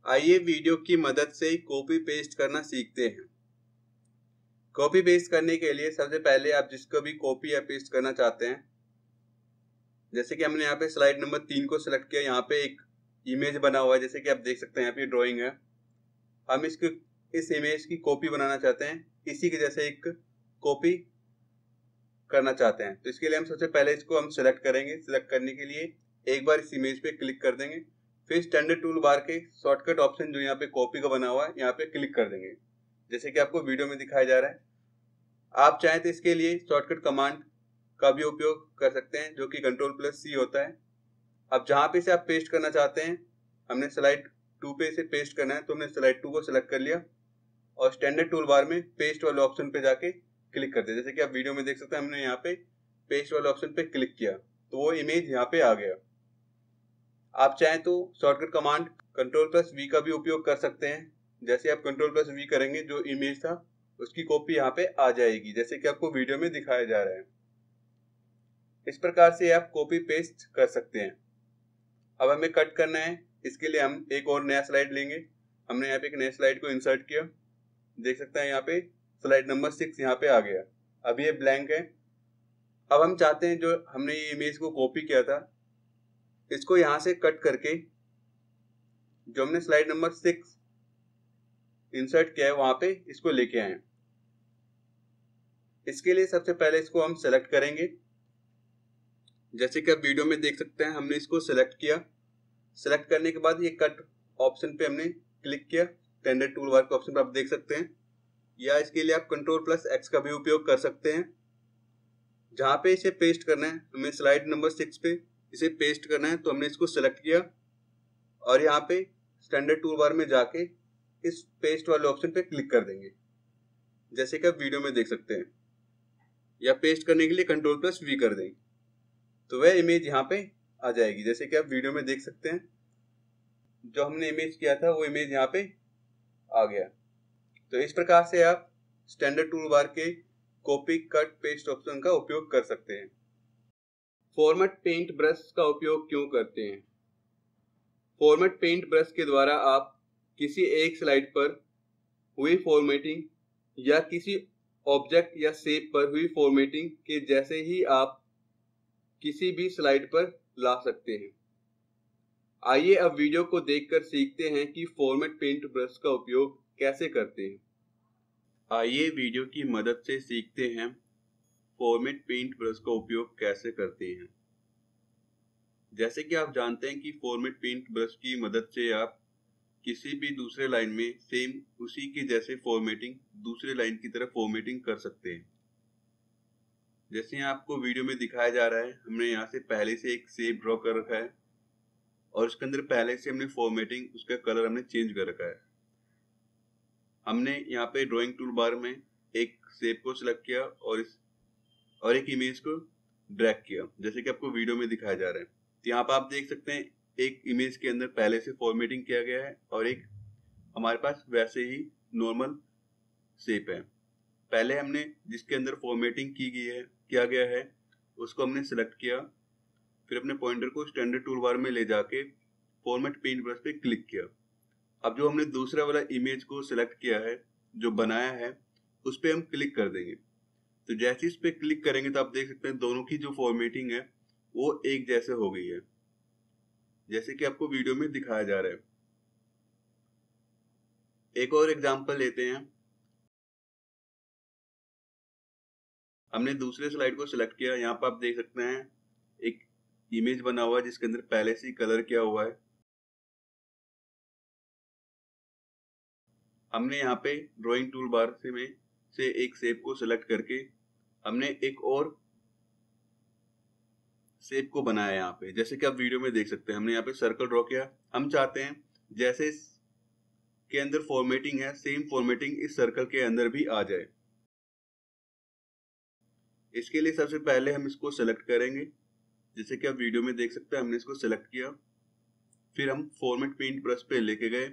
आइए वीडियो की मदद से कॉपी पेस्ट करना सीखते हैं। कॉपी पेस्ट करने के लिए सबसे पहले आप जिसको भी कॉपी या पेस्ट करना चाहते हैं, जैसे कि हमने यहाँ पे स्लाइड नंबर तीन को सिलेक्ट किया, यहाँ पे एक इमेज बना हुआ है, जैसे कि आप देख सकते हैं यहाँ पे ड्राइंग है। हम इसको इस इमेज की कॉपी बनाना चाहते हैं, इसी के जैसे एक कॉपी करना चाहते हैं। तो इसके लिए हम सबसे पहले इसको हम सिलेक्ट करेंगे। सिलेक्ट करने के लिए एक बार इस इमेज पे क्लिक कर देंगे, फिर स्टैंडर्ड टूल बार के शॉर्टकट ऑप्शन जो यहाँ पे कॉपी का बना हुआ है, यहाँ पे क्लिक कर देंगे, जैसे कि आपको वीडियो में दिखाया जा रहा है। आप चाहें तो इसके लिए शॉर्टकट कमांड का भी उपयोग कर सकते हैं, जो कि कंट्रोल प्लस सी होता है। अब जहां पे से आप पेस्ट करना चाहते हैं, हमने स्लाइड टू पे से पेस्ट करना है, तो हमने स्लाइड टू को सिलेक्ट कर लिया और स्टैंडर्ड टूल बार में पेस्ट वाले ऑप्शन पे जाके क्लिक कर दिया। जैसे कि आप वीडियो में देख सकते हैं, हमने यहाँ पे पेस्ट वाले ऑप्शन पे क्लिक किया तो वो इमेज यहाँ पे आ गया। आप चाहें तो shortcut command control plus V का भी उपयोग कर सकते हैं। जैसे आप कंट्रोल प्लस वी करेंगे, जो इमेज था उसकी कॉपी यहाँ पे आ जाएगी, जैसे कि आपको वीडियो में दिखाया जा रहा है। इस प्रकार से आप कॉपी पेस्ट कर सकते हैं। अब हमें कट करना है, इसके लिए हम एक और नया स्लाइड लेंगे। हमने यहाँ पे एक नया स्लाइड को इंसर्ट किया, देख सकते हैं यहाँ पे स्लाइड नंबर सिक्स यहाँ पे आ गया। अब ये ब्लैंक है। अब हम चाहते हैं जो हमने ये इमेज को कॉपी किया था, इसको यहाँ से कट करके जो हमने स्लाइड नंबर सिक्स इंसर्ट किया है वहां पे इसको लेके आए। इसके लिए सबसे पहले इसको हम सेलेक्ट करेंगे, जैसे कि आप वीडियो में देख सकते हैं, हमने इसको सेलेक्ट किया। सेलेक्ट करने के बाद ये कट ऑप्शन पे हमने क्लिक किया, स्टैंडर्ड टूल बार के ऑप्शन पे आप देख सकते हैं, या इसके लिए आप कंट्रोल प्लस एक्स का भी उपयोग कर सकते हैं। जहां पे इसे पेस्ट करना है, हमें स्लाइड नंबर सिक्स पे इसे पेस्ट करना है, तो हमने इसको सेलेक्ट किया और यहाँ पे स्टैंडर्ड टूल बार में जाके इस पेस्ट वाले ऑप्शन पे क्लिक कर देंगे, जैसे कि आप वीडियो में देख सकते हैं। या पेस्ट करने के लिए कंट्रोल प्लस वी कर देंगे तो वह इमेज यहाँ पे आ जाएगी, जैसे कि आप वीडियो में देख सकते हैं। जो हमने इमेज किया था वो इमेज यहाँ पे आ गया। तो इस प्रकार से आप स्टैंडर्ड टूल बार के कॉपी कट पेस्ट ऑप्शन का उपयोग कर सकते हैं। फॉर्मेट पेंट ब्रश का उपयोग क्यों करते हैं? फॉर्मेट पेंट ब्रश के द्वारा आप किसी एक स्लाइड पर हुई फॉर्मेटिंग या किसी ऑब्जेक्ट या शेप पर हुई फॉर्मेटिंग के जैसे ही आप किसी भी स्लाइड पर ला सकते हैं। आइए अब वीडियो को देखकर सीखते हैं कि फॉर्मेट पेंट ब्रश का उपयोग कैसे करते हैं। आइए वीडियो की मदद से सीखते हैं फॉर्मेट पेंट ब्रश का उपयोग कैसे करते हैं। जैसे कि आप जानते हैं कि फॉर्मेट पेंट ब्रश की मदद से आप किसी भी दूसरे लाइन में सेम उसी के जैसे फॉर्मेटिंग दूसरे लाइन की तरफ फॉर्मेटिंग कर सकते हैं। जैसे यहाँ आपको वीडियो में दिखाया जा रहा है, हमने यहाँ से पहले से एक शेप ड्रॉ कर रखा है और उसके अंदर पहले से हमने फॉर्मेटिंग उसका कलर हमने चेंज कर रखा है। हमने यहाँ पे ड्राइंग टूल बार में एक शेप को सिलेक्ट किया और इस और एक इमेज को ड्रैग किया, जैसे कि आपको वीडियो में दिखाया जा रहा है। तो यहाँ पर आप देख सकते हैं एक इमेज के अंदर पहले से फॉर्मेटिंग किया गया है और एक हमारे पास वैसे ही नॉर्मल शेप है। पहले हमने जिसके अंदर फॉर्मेटिंग की गई है किया गया है उसको हमने सिलेक्ट किया, फिर अपने पॉइंटर को स्टैंडर्ड टूल बार में ले जाके फॉर्मेट पेंट ब्रश पे क्लिक किया। अब जो हमने दूसरा वाला इमेज को सिलेक्ट किया है जो बनाया है उस पर हम क्लिक कर देंगे। तो जैसे इस पे क्लिक करेंगे तो आप देख सकते हैं दोनों की जो फॉर्मेटिंग है वो एक जैसे हो गई है, जैसे कि आपको वीडियो में दिखाया जा रहा है। एक और एग्जांपल लेते हैं। हमने दूसरे स्लाइड को सिलेक्ट किया, यहाँ पर आप देख सकते हैं एक इमेज बना हुआ है जिसके अंदर पहले से ही कलर किया हुआ है। हमने यहाँ पे ड्राइंग टूल बार से में से एक शेप को सिलेक्ट करके हमने एक और शेप को बनाया यहाँ पे, जैसे कि आप वीडियो में देख सकते हैं। हमने यहाँ पे सर्कल ड्रॉ किया। हम चाहते हैं जैसे इसके अंदर फॉर्मेटिंग है सेम फॉर्मेटिंग इस सर्कल के अंदर भी आ जाए। इसके लिए सबसे पहले हम इसको सेलेक्ट करेंगे, जैसे कि आप वीडियो में देख सकते हैं। हमने इसको सेलेक्ट किया, फिर हम फॉर्मेट पेंट ब्रश पे लेके गए।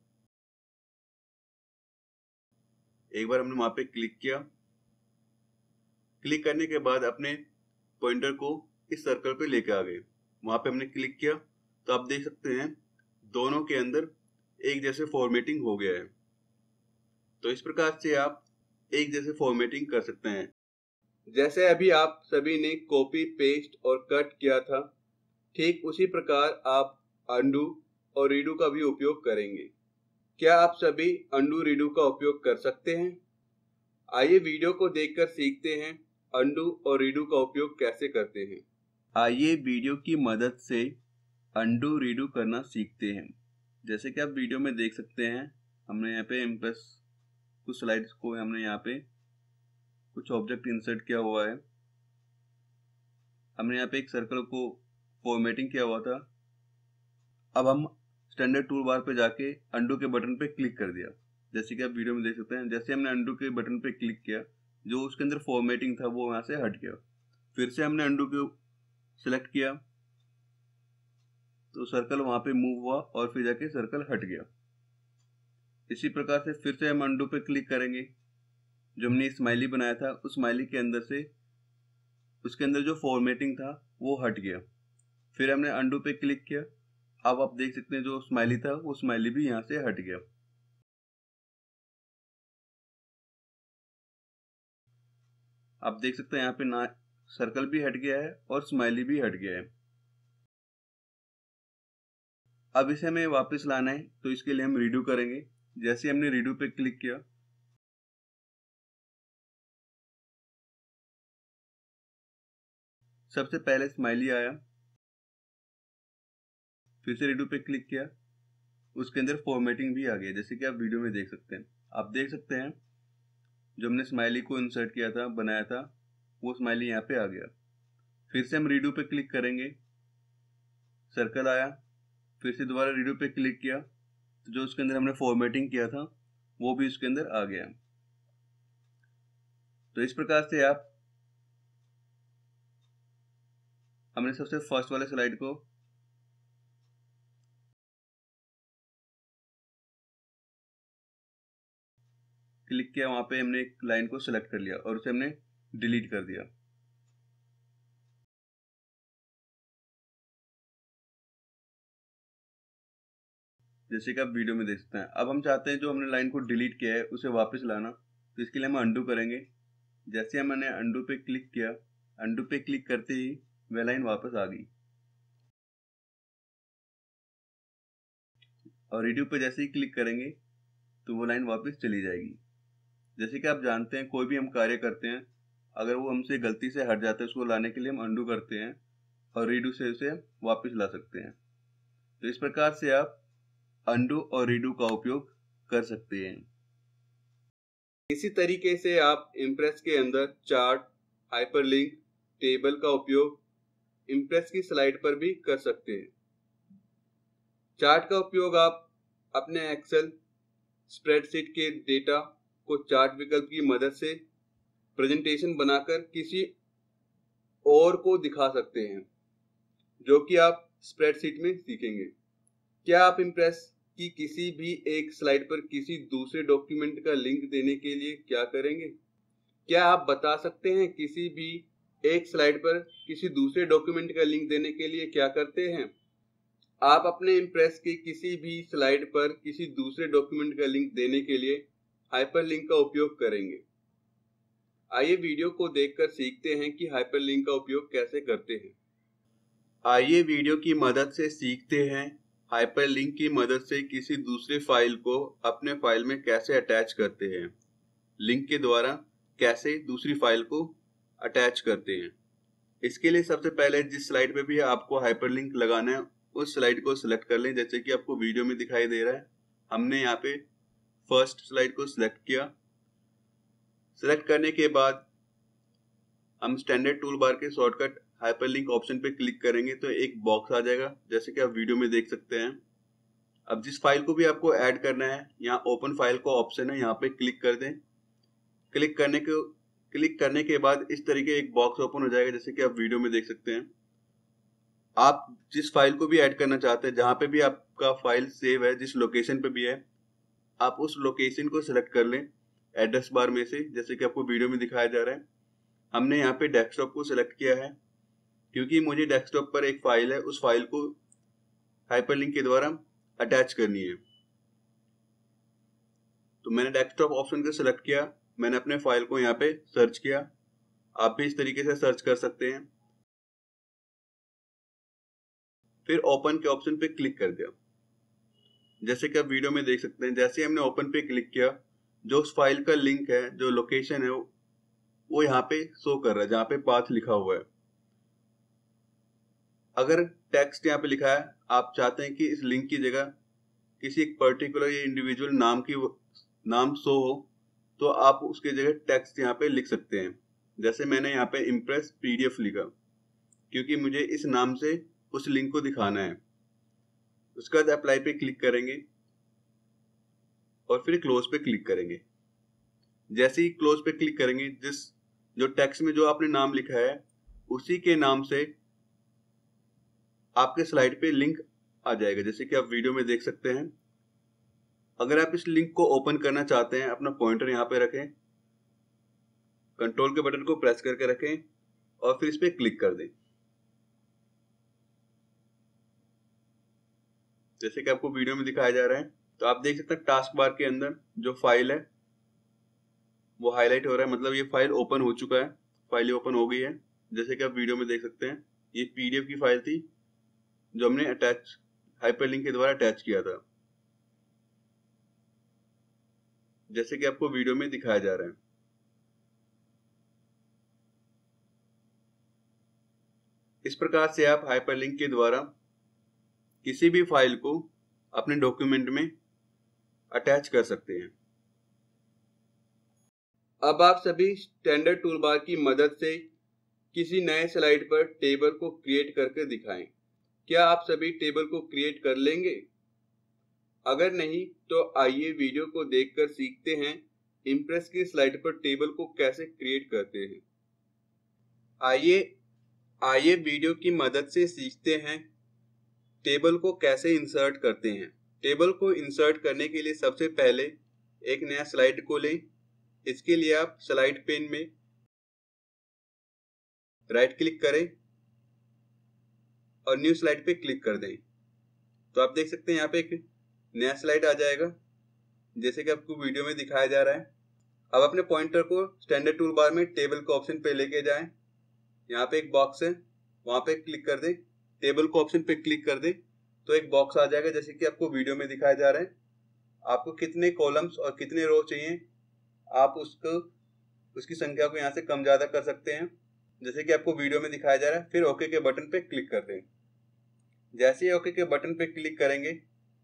एक बार हमने वहां पे क्लिक किया। क्लिक करने के बाद अपने पॉइंटर को इस सर्कल पे लेके आ गए। वहां पे हमने क्लिक किया तो आप देख सकते हैं दोनों के अंदर एक जैसे फॉर्मेटिंग हो गया है। तो इस प्रकार से आप एक जैसे फॉर्मेटिंग कर सकते हैं। जैसे अभी आप सभी ने कॉपी पेस्ट और कट किया था, ठीक उसी प्रकार आप अंडू और रीडू का भी उपयोग करेंगे। क्या आप सभी अंडू रीडू का उपयोग कर सकते हैं? आइए वीडियो को देखकर सीखते हैं अंडू और रीडू का उपयोग कैसे करते हैं। आइए वीडियो की मदद से अंडू रीडू करना सीखते हैं। जैसे कि आप वीडियो में देख सकते हैं, हमने यहाँ पे इम्प्रेस कुछ स्लाइड्स को हमने यहाँ पे कुछ ऑब्जेक्ट इंसर्ट किया हुआ है। हमने यहाँ पे एक सर्कल को फॉर्मेटिंग किया हुआ था। अब हम स्टैंडर्ड टूल बार पे जाके अंडू के बटन पे क्लिक कर दिया। जैसे कि आप वीडियो में देख सकते हैं, जैसे हमने अंडू के बटन पे क्लिक किया, जो उसके अंदर फॉर्मेटिंग था वो यहाँ से हट गया। फिर से हमने अंडू को सिलेक्ट किया तो सर्कल वहां पे मूव हुआ और फिर जाके सर्कल हट गया। इसी प्रकार से फिर से हम अंडू पे क्लिक करेंगे। जो हमने स्माइली बनाया था उस स्माइली के अंदर से उसके अंदर जो फॉर्मेटिंग था वो हट गया। फिर हमने अंडू पे क्लिक किया। अब आप देख सकते हैं जो स्माइली था वो स्माइली भी यहाँ से हट गया। आप देख सकते हैं यहाँ पे ना सर्कल भी हट गया है और स्माइली भी हट गया है। अब इसे हमें वापस लाना है तो इसके लिए हम रीडू करेंगे। जैसे हमने रीडू पे क्लिक किया, सबसे पहले स्माइली आया। फिर से रीडू पे क्लिक किया, उसके अंदर फॉर्मेटिंग भी आ गया, जैसे कि आप वीडियो में देख सकते हैं। आप देख सकते हैं जो हमने स्माइली को इंसर्ट किया था, बनाया था, वो स्माइली यहाँ पे आ गया। फिर से हम रीडू पे क्लिक करेंगे, सर्कल आया। फिर से दोबारा रीडू पे क्लिक किया तो जो उसके अंदर हमने फॉर्मेटिंग किया था वो भी उसके अंदर आ गया। तो इस प्रकार से आप हमने सबसे फर्स्ट वाले स्लाइड को क्लिक किया, वहां पे हमने एक लाइन को सिलेक्ट कर लिया और उसे हमने डिलीट कर दिया। जैसे कि आप वीडियो में देख सकते हैं। अब हम चाहते हैं जो हमने लाइन को डिलीट किया है उसे वापस लाना, तो इसके लिए हम अंडू करेंगे। जैसे हमने अंडू पे क्लिक किया, अंडू पे क्लिक करते ही वह लाइन वापस आ गई। और रीडू पे जैसे ही क्लिक करेंगे तो वो लाइन वापस चली जाएगी। जैसे कि आप जानते हैं कोई भी हम कार्य करते हैं, अगर वो हमसे गलती से हट जाता है उसको लाने के लिए हम अंडू करते हैं और रीडू से उसे वापस ला सकते हैं। तो इस प्रकार से आप अंडू और रीडू का उपयोग कर सकते हैं। इसी तरीके से आप इम्प्रेस के अंदर चार्ट, हाइपरलिंक, टेबल का उपयोग इम्प्रेस की स्लाइड पर भी कर सकते हैं। चार्ट का उपयोग आप अपने एक्सेल स्प्रेडशीट के डेटा को चार्ट विकल्प की मदद से प्रेजेंटेशन बनाकर किसी और को दिखा सकते हैं, जो कि आप स्प्रेडशीट में सीखेंगे। क्या आप इम्प्रेस की किसी भी एक स्लाइड पर किसी दूसरे डॉक्यूमेंट का लिंक देने के लिए क्या करेंगे? क्या आप बता सकते हैं किसी भी एक स्लाइड पर किसी दूसरे डॉक्यूमेंट का लिंक देने के लिए क्या करते हैं? आप अपने इम्प्रेस की किसी भी स्लाइड पर किसी दूसरे डॉक्यूमेंट का लिंक देने के लिए हाइपरलिंक का उपयोग करेंगे। आइए वीडियो को देखकर सीखते हैं कि हाइपरलिंक का उपयोग कैसे करते हैं। आइए वीडियो की मदद से सीखते हैं हाइपरलिंक की मदद से किसी दूसरे फाइल को अपने फाइल में कैसे अटैच करते हैं। लिंक के द्वारा कैसे दूसरी फाइल को अटैच करते हैं। इसके लिए सबसे पहले जिस स्लाइड पे भी आपको हाइपरलिंक लगाना है उस स्लाइड को सिलेक्ट कर लें, जैसे कि आपको वीडियो में दिखाई दे रहा है। हमने यहाँ पे फर्स्ट स्लाइड को सिलेक्ट किया। सिलेक्ट करने के बाद हम स्टैंडर्ड टूल बार के शॉर्टकट हाइपरलिंक ऑप्शन पे क्लिक करेंगे तो एक बॉक्स आ जाएगा, जैसे कि आप वीडियो में देख सकते हैं। अब जिस फाइल को भी आपको ऐड करना है, यहाँ ओपन फाइल का ऑप्शन है, यहाँ पे क्लिक कर दें। क्लिक करने के क्लिक करने के बाद इस तरीके एक बॉक्स ओपन हो जाएगा, जैसे कि आप वीडियो में देख सकते हैं। आप जिस फाइल को भी ऐड करना चाहते हैं, जहां पे भी आपका फाइल सेव है, जिस लोकेशन पे भी है, आप उस लोकेशन को सिलेक्ट कर लें एड्रेस बार में से, जैसे कि आपको वीडियो में दिखाया जा रहा है। हमने यहाँ पे डेस्कटॉप को सिलेक्ट किया है क्योंकि मुझे डेस्कटॉप पर एक फाइल है, उस फाइल को हाइपरलिंक के द्वारा अटैच करनी है। तो मैंने डेस्कटॉप ऑप्शन को सिलेक्ट किया, मैंने अपने फाइल को यहाँ पे सर्च किया। आप भी इस तरीके से सर्च कर सकते हैं। फिर ओपन के ऑप्शन पे क्लिक कर दिया। जैसे कि आप वीडियो में देख सकते हैं, जैसे ही हमने ओपन पे क्लिक किया, जो उस फाइल का लिंक है, जो लोकेशन है, वो यहाँ पे शो कर रहा है जहाँ पे पाथ लिखा हुआ है। अगर टेक्स्ट यहाँ पे लिखा है, आप चाहते हैं कि इस लिंक की जगह किसी एक पर्टिकुलर या इंडिविजुअल नाम की नाम शो हो, तो आप उसकी जगह टेक्स्ट यहाँ पे लिख सकते हैं। जैसे मैंने यहाँ पे इम्प्रेस पीडीएफ लिखा, क्योंकि मुझे इस नाम से उस लिंक को दिखाना है। उसके बाद अप्लाई पे क्लिक करेंगे और फिर क्लोज पे क्लिक करेंगे। जैसे ही क्लोज पे क्लिक करेंगे, जिस जो टेक्स्ट में जो आपने नाम लिखा है, उसी के नाम से आपके स्लाइड पे लिंक आ जाएगा, जैसे कि आप वीडियो में देख सकते हैं। अगर आप इस लिंक को ओपन करना चाहते हैं, अपना पॉइंटर यहाँ पे रखें, कंट्रोल के बटन को प्रेस करके रखें और फिर इस पे क्लिक कर दें। जैसे कि आपको वीडियो में दिखाया जा रहा है, तो आप देख सकते हैं टास्क बार के अंदर जो फाइल है वो हाईलाइट हो रहा है, मतलब ये फाइल ओपन हो चुका है, फाइल ओपन हो गई है। जैसे कि आप वीडियो में देख सकते हैं, ये पीडीएफ की फाइल थी जो हमने अटैच हाइपरलिंक के द्वारा अटैच किया था, जैसे कि आपको वीडियो में दिखाया जा रहा है। इस प्रकार से आप हाइपरलिंक के द्वारा किसी भी फाइल को अपने डॉक्यूमेंट में अटैच कर सकते हैं। अब आप सभी स्टैंडर्ड टूलबार की मदद से किसी नए स्लाइड पर टेबल को क्रिएट करके दिखाएं। क्या आप सभी टेबल को क्रिएट कर लेंगे? अगर नहीं तो आइए वीडियो को देखकर सीखते हैं इम्प्रेस की स्लाइड पर टेबल को कैसे क्रिएट करते हैं। आइए आइए वीडियो की मदद से सीखते हैं टेबल को कैसे इंसर्ट करते हैं। टेबल को इंसर्ट करने के लिए सबसे पहले एक नया स्लाइड को लें। इसके लिए आप स्लाइड पेन में राइट क्लिक करें और न्यू स्लाइड पे क्लिक कर दें। तो आप देख सकते हैं यहाँ पे एक नया स्लाइड आ जाएगा, जैसे कि आपको वीडियो में दिखाया जा रहा है। अब अपने पॉइंटर को स्टैंडर्ड टूल बार में टेबल के ऑप्शन पे लेके जाएं। यहाँ पे एक बॉक्स है, वहां पे क्लिक कर दें। टेबल को ऑप्शन पे क्लिक कर दें तो एक बॉक्स आ जाएगा, जैसे कि आपको वीडियो में दिखाया जा रहा है। आपको कितने कॉलम्स और कितने रो चाहिए, आप उसको उसकी संख्या को यहाँ से कम ज्यादा कर सकते हैं, जैसे कि आपको वीडियो में दिखाया जा रहा है। फिर ओके के बटन पे क्लिक कर दें। जैसे ही ओके के बटन पे क्लिक करेंगे,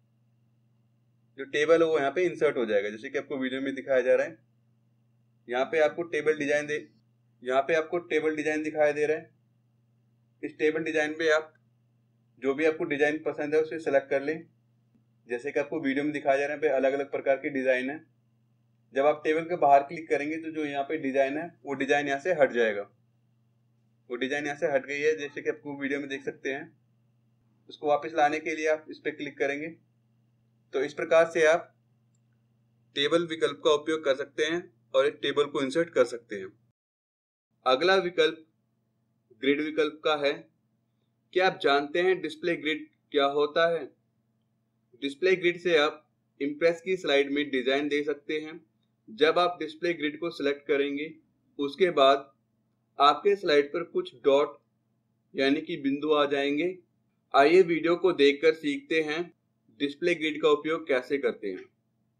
जो टेबल है वो यहाँ पे इंसर्ट हो जाएगा, जैसे कि आपको वीडियो में दिखाया जा रहा है। यहाँ पे आपको टेबल डिजाइन दे यहाँ पे आपको टेबल डिजाइन दिखाई दे रहा है। इस टेबल डिजाइन पे आप जो भी आपको डिजाइन पसंद है उसे सेलेक्ट कर लें। जैसे कि आपको वीडियो में दिखाया जा रहा है, पे अलग अलग प्रकार के डिजाइन है। जब आप टेबल के बाहर क्लिक करेंगे तो जो यहाँ पे डिजाइन है वो डिजाइन यहाँ से हट जाएगा। वो डिजाइन यहाँ से हट गई है, जैसे कि आपको वीडियो में देख सकते हैं। उसको वापस लाने के लिए आप इस पे क्लिक करेंगे। तो इस प्रकार से आप टेबल विकल्प का उपयोग कर सकते हैं और एक टेबल को इंसर्ट कर सकते हैं। अगला विकल्प ग्रिड विकल्प का है। क्या आप जानते हैं डिस्प्ले ग्रिड क्या होता है? डिस्प्ले ग्रिड से आप इम्प्रेस की स्लाइड में डिजाइन दे सकते हैं। जब आप डिस्प्ले ग्रिड को सिलेक्ट करेंगे, उसके बाद आपके स्लाइड पर कुछ डॉट यानी कि बिंदु आ जाएंगे। आइए वीडियो को देखकर सीखते हैं डिस्प्ले ग्रिड का उपयोग कैसे करते हैं।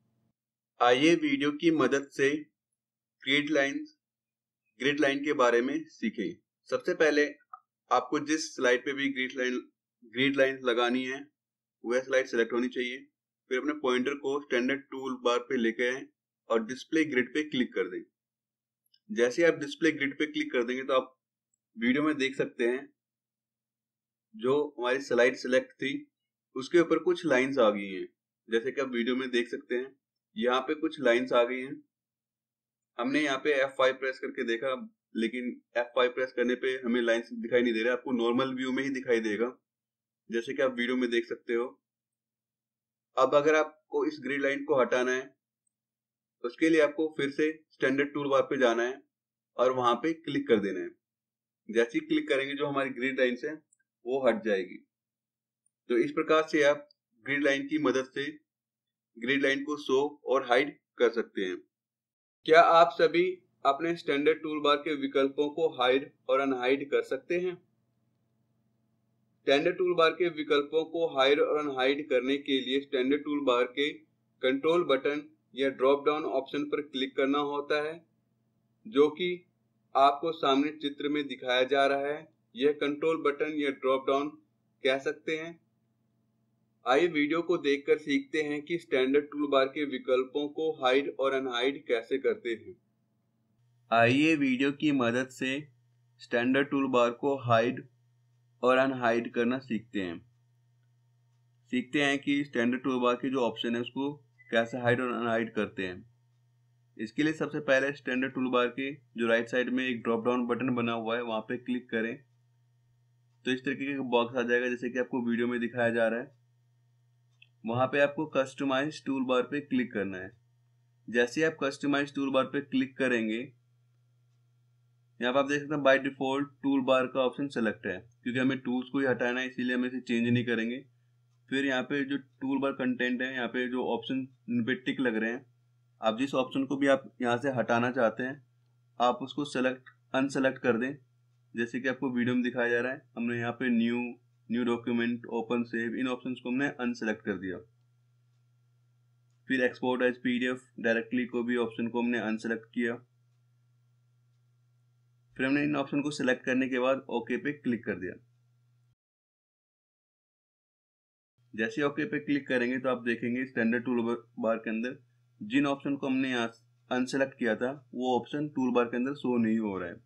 आइए वीडियो की मदद से ग्रिड लाइन ग्रिड लाइन के बारे में सीखें। सबसे पहले आपको जिस स्लाइड पे भी ग्रिड लाइन ग्रिड लाइन लगानी है वह स्लाइड सेलेक्ट होनी चाहिए। फिर अपने पॉइंटर को स्टैंडर्ड टूल बार पे लेके आए और डिस्प्ले ग्रिड पे क्लिक कर दें। जैसे आप डिस्प्ले ग्रिड पे क्लिक कर देंगे तो आप वीडियो में देख सकते हैं जो हमारी स्लाइड सेलेक्ट थी उसके ऊपर कुछ लाइंस आ गई हैं। जैसे कि आप वीडियो में देख सकते हैं, यहाँ पे कुछ लाइंस आ गई हैं। हमने यहाँ पे एफ फाइव प्रेस करके देखा, लेकिन एफ फाइव प्रेस करने पे हमें लाइंस दिखाई नहीं दे रहा। आपको नॉर्मल व्यू में ही दिखाई देगा, जैसे कि आप वीडियो में देख सकते हो। अब अगर आपको इस ग्रिड लाइन को हटाना है, उसके लिए आपको फिर से स्टैंडर्ड टूल बार पे जाना है और वहां पे क्लिक कर देना है। जैसे ही क्लिक करेंगे जो हमारी ग्रिड लाइन है वो हट जाएगी। तो इस प्रकार से आप ग्रिड लाइन की मदद से ग्रिड लाइन को शो और हाइड कर सकते हैं। क्या आप सभी अपने स्टैंडर्ड टूल बार के विकल्पों को हाइड और अनहाइड कर सकते हैं? स्टैंडर्ड टूल बार के विकल्पों को हाइड और अनहाइड करने के लिए स्टैंडर्ड टूल बार के कंट्रोल बटन या ड्रॉप डाउन ऑप्शन पर क्लिक करना होता है, जो कि आपको सामने चित्र में दिखाया जा रहा है। यह कंट्रोल बटन या ड्रॉप डाउन कह सकते हैं। आइए वीडियो को देखकर सीखते हैं कि स्टैंडर्ड टूल बार के विकल्पों को हाइड और अनहाइड कैसे करते हैं। आइए वीडियो की मदद से स्टैंडर्ड टूल बार को हाइड और अनहाइड करना सीखते हैं। सीखते हैं कि स्टैंडर्ड टूल बार के जो ऑप्शन है उसको कैसे हाइड और अनहाइड करते हैं। इसके लिए सबसे पहले स्टैंडर्ड टूल बार के जो राइट साइड में एक ड्रॉप डाउन बटन बना हुआ है वहां पे क्लिक करें तो इस तरीके का बॉक्स आ जाएगा जैसे कि आपको वीडियो में दिखाया जा रहा है। वहां पे आपको कस्टमाइज टूल बार पे क्लिक करना है। जैसे आप कस्टमाइज टूल बार पे क्लिक करेंगे, यहाँ पे आप देख सकते हैं बाय डिफॉल्ट टूल बार का ऑप्शन सेलेक्ट है, क्योंकि हमें टूल्स को ही हटाना है इसीलिए हम इसे चेंज नहीं करेंगे। फिर यहाँ पे जो टूल बार कंटेंट है, यहाँ पे जो ऑप्शन इन पे टिक लग रहे हैं, आप जिस ऑप्शन को भी आप यहाँ से हटाना चाहते हैं आप उसको सेलेक्ट अनसेलेक्ट कर दें। जैसे कि आपको वीडियो में दिखाया जा रहा है, हमने यहाँ पे new new document, open, save, इन ऑप्शंस को हमने अनसेलेक्ट कर दिया। फिर एक्सपोर्ट एज पीडीएफ डायरेक्टली को भी ऑप्शन को हमने अनसेलेक्ट किया। फिर हमने इन ऑप्शन को सिलेक्ट करने के बाद ओके पे क्लिक कर दिया। जैसे ओके पे क्लिक करेंगे तो आप देखेंगे स्टैंडर्ड टूल बार के अंदर जिन ऑप्शन को हमने यहाँ अनसेलेक्ट किया था वो ऑप्शन टूल बार के अंदर शो नहीं हो रहा है।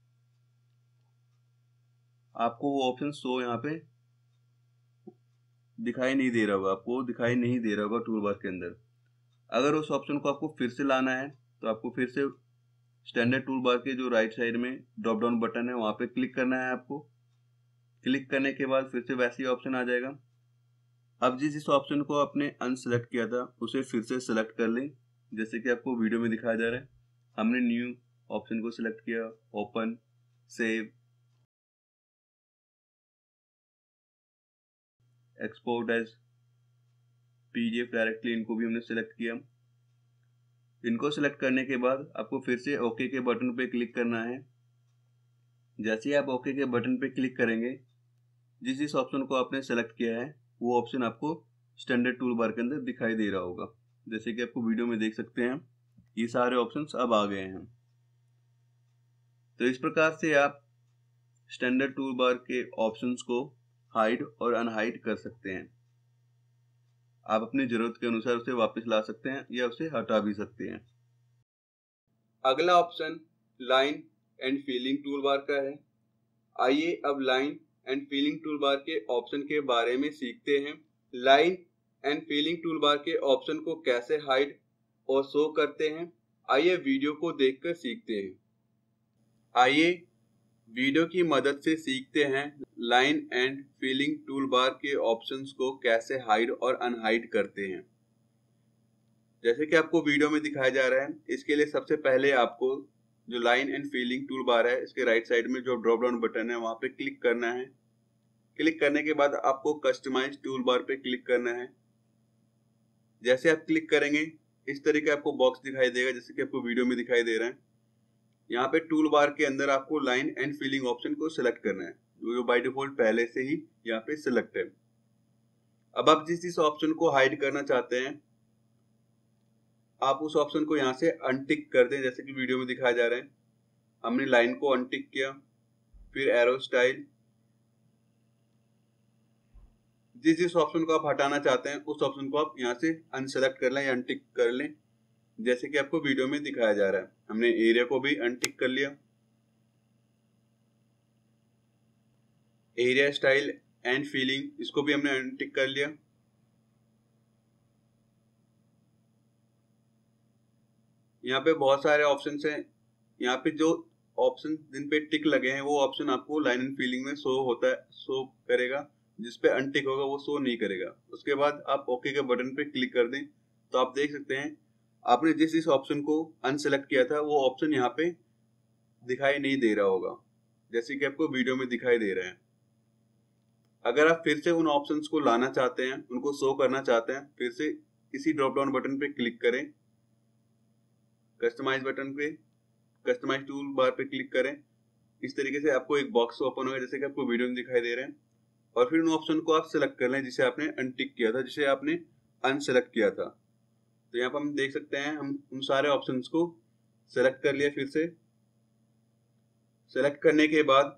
आपको वो ऑप्शन शो यहाँ पे दिखाई नहीं दे रहा होगा, आपको दिखाई नहीं दे रहा होगा टूल बार के अंदर। अगर उस ऑप्शन को आपको फिर से लाना है तो आपको फिर से स्टैंडर्ड टूल बार के जो राइट साइड में ड्रॉप डाउन बटन है वहां पे क्लिक करना है। आपको क्लिक करने के बाद फिर से वैसे ही ऑप्शन आ जाएगा। अब जिस जिस ऑप्शन को आपने अनसेलेक्ट किया था उसे फिर से सेलेक्ट कर लें, जैसे कि आपको वीडियो में दिखाया जा रहा है। हमने न्यू ऑप्शन को सिलेक्ट किया, open, save, export as PDF directly, इनको भी हमने सेलेक्ट किया। इनको सेलेक्ट करने के बाद आपको फिर से ओके के बटन पे क्लिक करना है। जैसे ही आप ओके के बटन पे क्लिक करेंगे, जिस जिस ऑप्शन को आपने सेलेक्ट किया है वो ऑप्शन आपको स्टैंडर्ड टूल बार के अंदर दिखाई दे रहा होगा। जैसे कि आपको वीडियो में देख सकते हैं ये सारे ऑप्शंस अब आ गए हैं। तो इस प्रकार से आप स्टैंडर्ड टूल बार के ऑप्शंस को हाइड और अनहाइड कर सकते हैं। आप अपनी जरूरत के अनुसार उसे वापस ला सकते हैं या उसे हटा भी सकते हैं। अगला option line and filling tool bar का है। आइए अब line and filling tool bar के ऑप्शन के बारे में सीखते हैं। Line and filling tool bar के ऑप्शन को कैसे हाइड और शो करते हैं, आइए वीडियो को देखकर सीखते हैं। आइए वीडियो की मदद से सीखते हैं line and filling tool bar के ऑप्शंस को कैसे हाइड और अनहाइड करते हैं। जैसे कि आपको वीडियो में दिखाया जा रहा है, इसके लिए सबसे पहले आपको जो line and filling tool bar है इसके राइट साइड में जो ड्रॉप डाउन बटन है वहां पे क्लिक करना है। क्लिक करने के बाद आपको कस्टमाइज टूल बार पे क्लिक करना है। जैसे आप क्लिक करेंगे इस तरीके आपको बॉक्स दिखाई देगा जैसे कि आपको वीडियो में दिखाई दे रहा है। यहाँ पे टूल बार के अंदर आपको लाइन एंड फीलिंग ऑप्शन को सिलेक्ट करना है, जो बाय डिफॉल्ट पहले से ही यहाँ पे सिलेक्ट है। अब आप जिस जिस ऑप्शन को हाइड करना चाहते हैं आप उस ऑप्शन को यहाँ से अनटिक कर दें, जैसे कि वीडियो में दिखाया जा रहा है। हमने लाइन को अनटिक किया, फिर एरो स्टाइल। जिस जिस ऑप्शन को आप हटाना चाहते हैं उस ऑप्शन को आप यहाँ से अनसेलेक्ट कर लें या अनटिक कर लें, जैसे कि आपको वीडियो में दिखाया जा रहा है। हमने एरिया को भी अनटिक कर लिया। एरिया स्टाइल एंड फीलिंग इसको भी हमने अनटिक कर लिया। यहाँ पे बहुत सारे ऑप्शन हैं। यहाँ पे जो ऑप्शन जिन पे टिक लगे हैं वो ऑप्शन आपको लाइन एंड फीलिंग में शो होता है, शो करेगा। जिस पे अनटिक होगा वो शो नहीं करेगा। उसके बाद आप ओके के बटन पे क्लिक कर दें तो आप देख सकते हैं आपने जिस जिस ऑप्शन को अनसेलेक्ट किया था वो ऑप्शन यहाँ पे दिखाई नहीं दे रहा होगा, जैसे कि आपको वीडियो में दिखाई दे रहा है। अगर आप फिर से उन ऑप्शंस को लाना चाहते हैं, उनको शो करना चाहते हैं, फिर से इसी ड्रॉप डाउन बटन पे क्लिक करें। कस्टमाइज बटन पे, कस्टमाइज टूल बार पे क्लिक करें। इस तरीके से आपको एक बॉक्स ओपन होगा जैसे कि आपको वीडियो में दिखाई दे रहे हैं, और फिर उन ऑप्शन को आप सिलेक्ट कर लें जिसे आपने अनटिक किया था, जिसे आपने अनसेलेक्ट किया था। तो यहाँ पर हम देख सकते हैं हम उन सारे ऑप्शंस को सेलेक्ट कर लिया। फिर से सेलेक्ट करने के बाद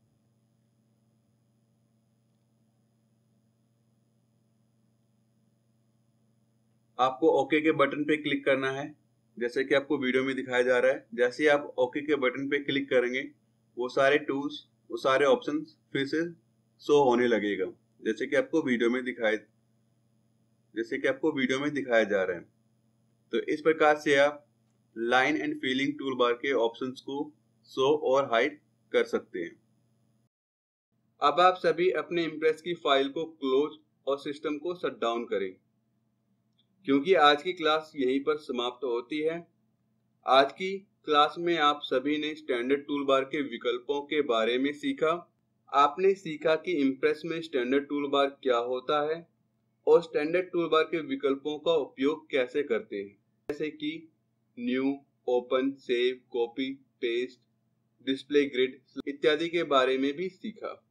आपको ओके के बटन पे क्लिक करना है, जैसे कि आपको वीडियो में दिखाया जा रहा है। जैसे ही आप ओके के बटन पे क्लिक करेंगे वो सारे टूल्स, वो सारे ऑप्शंस फिर से शो होने लगेगा, जैसे कि आपको वीडियो में दिखाए जैसे कि आपको वीडियो में दिखाया जा रहा है। तो इस प्रकार से आप line and filling tool bar के ऑप्शंस को शो और हाइड कर सकते हैं। अब आप सभी अपने इम्प्रेस की फाइल को क्लोज और सिस्टम को शट डाउन करें, क्योंकि आज की क्लास यहीं पर समाप्त होती है। आज की क्लास में आप सभी ने स्टैंडर्ड टूल बार के विकल्पों के बारे में सीखा। आपने सीखा कि इम्प्रेस में स्टैंडर्ड टूल बार क्या होता है और स्टैंडर्ड टूल बार के विकल्पों का उपयोग कैसे करते हैं, जैसे कि new, open, save, copy, paste, display grid इत्यादि के बारे में भी सीखा।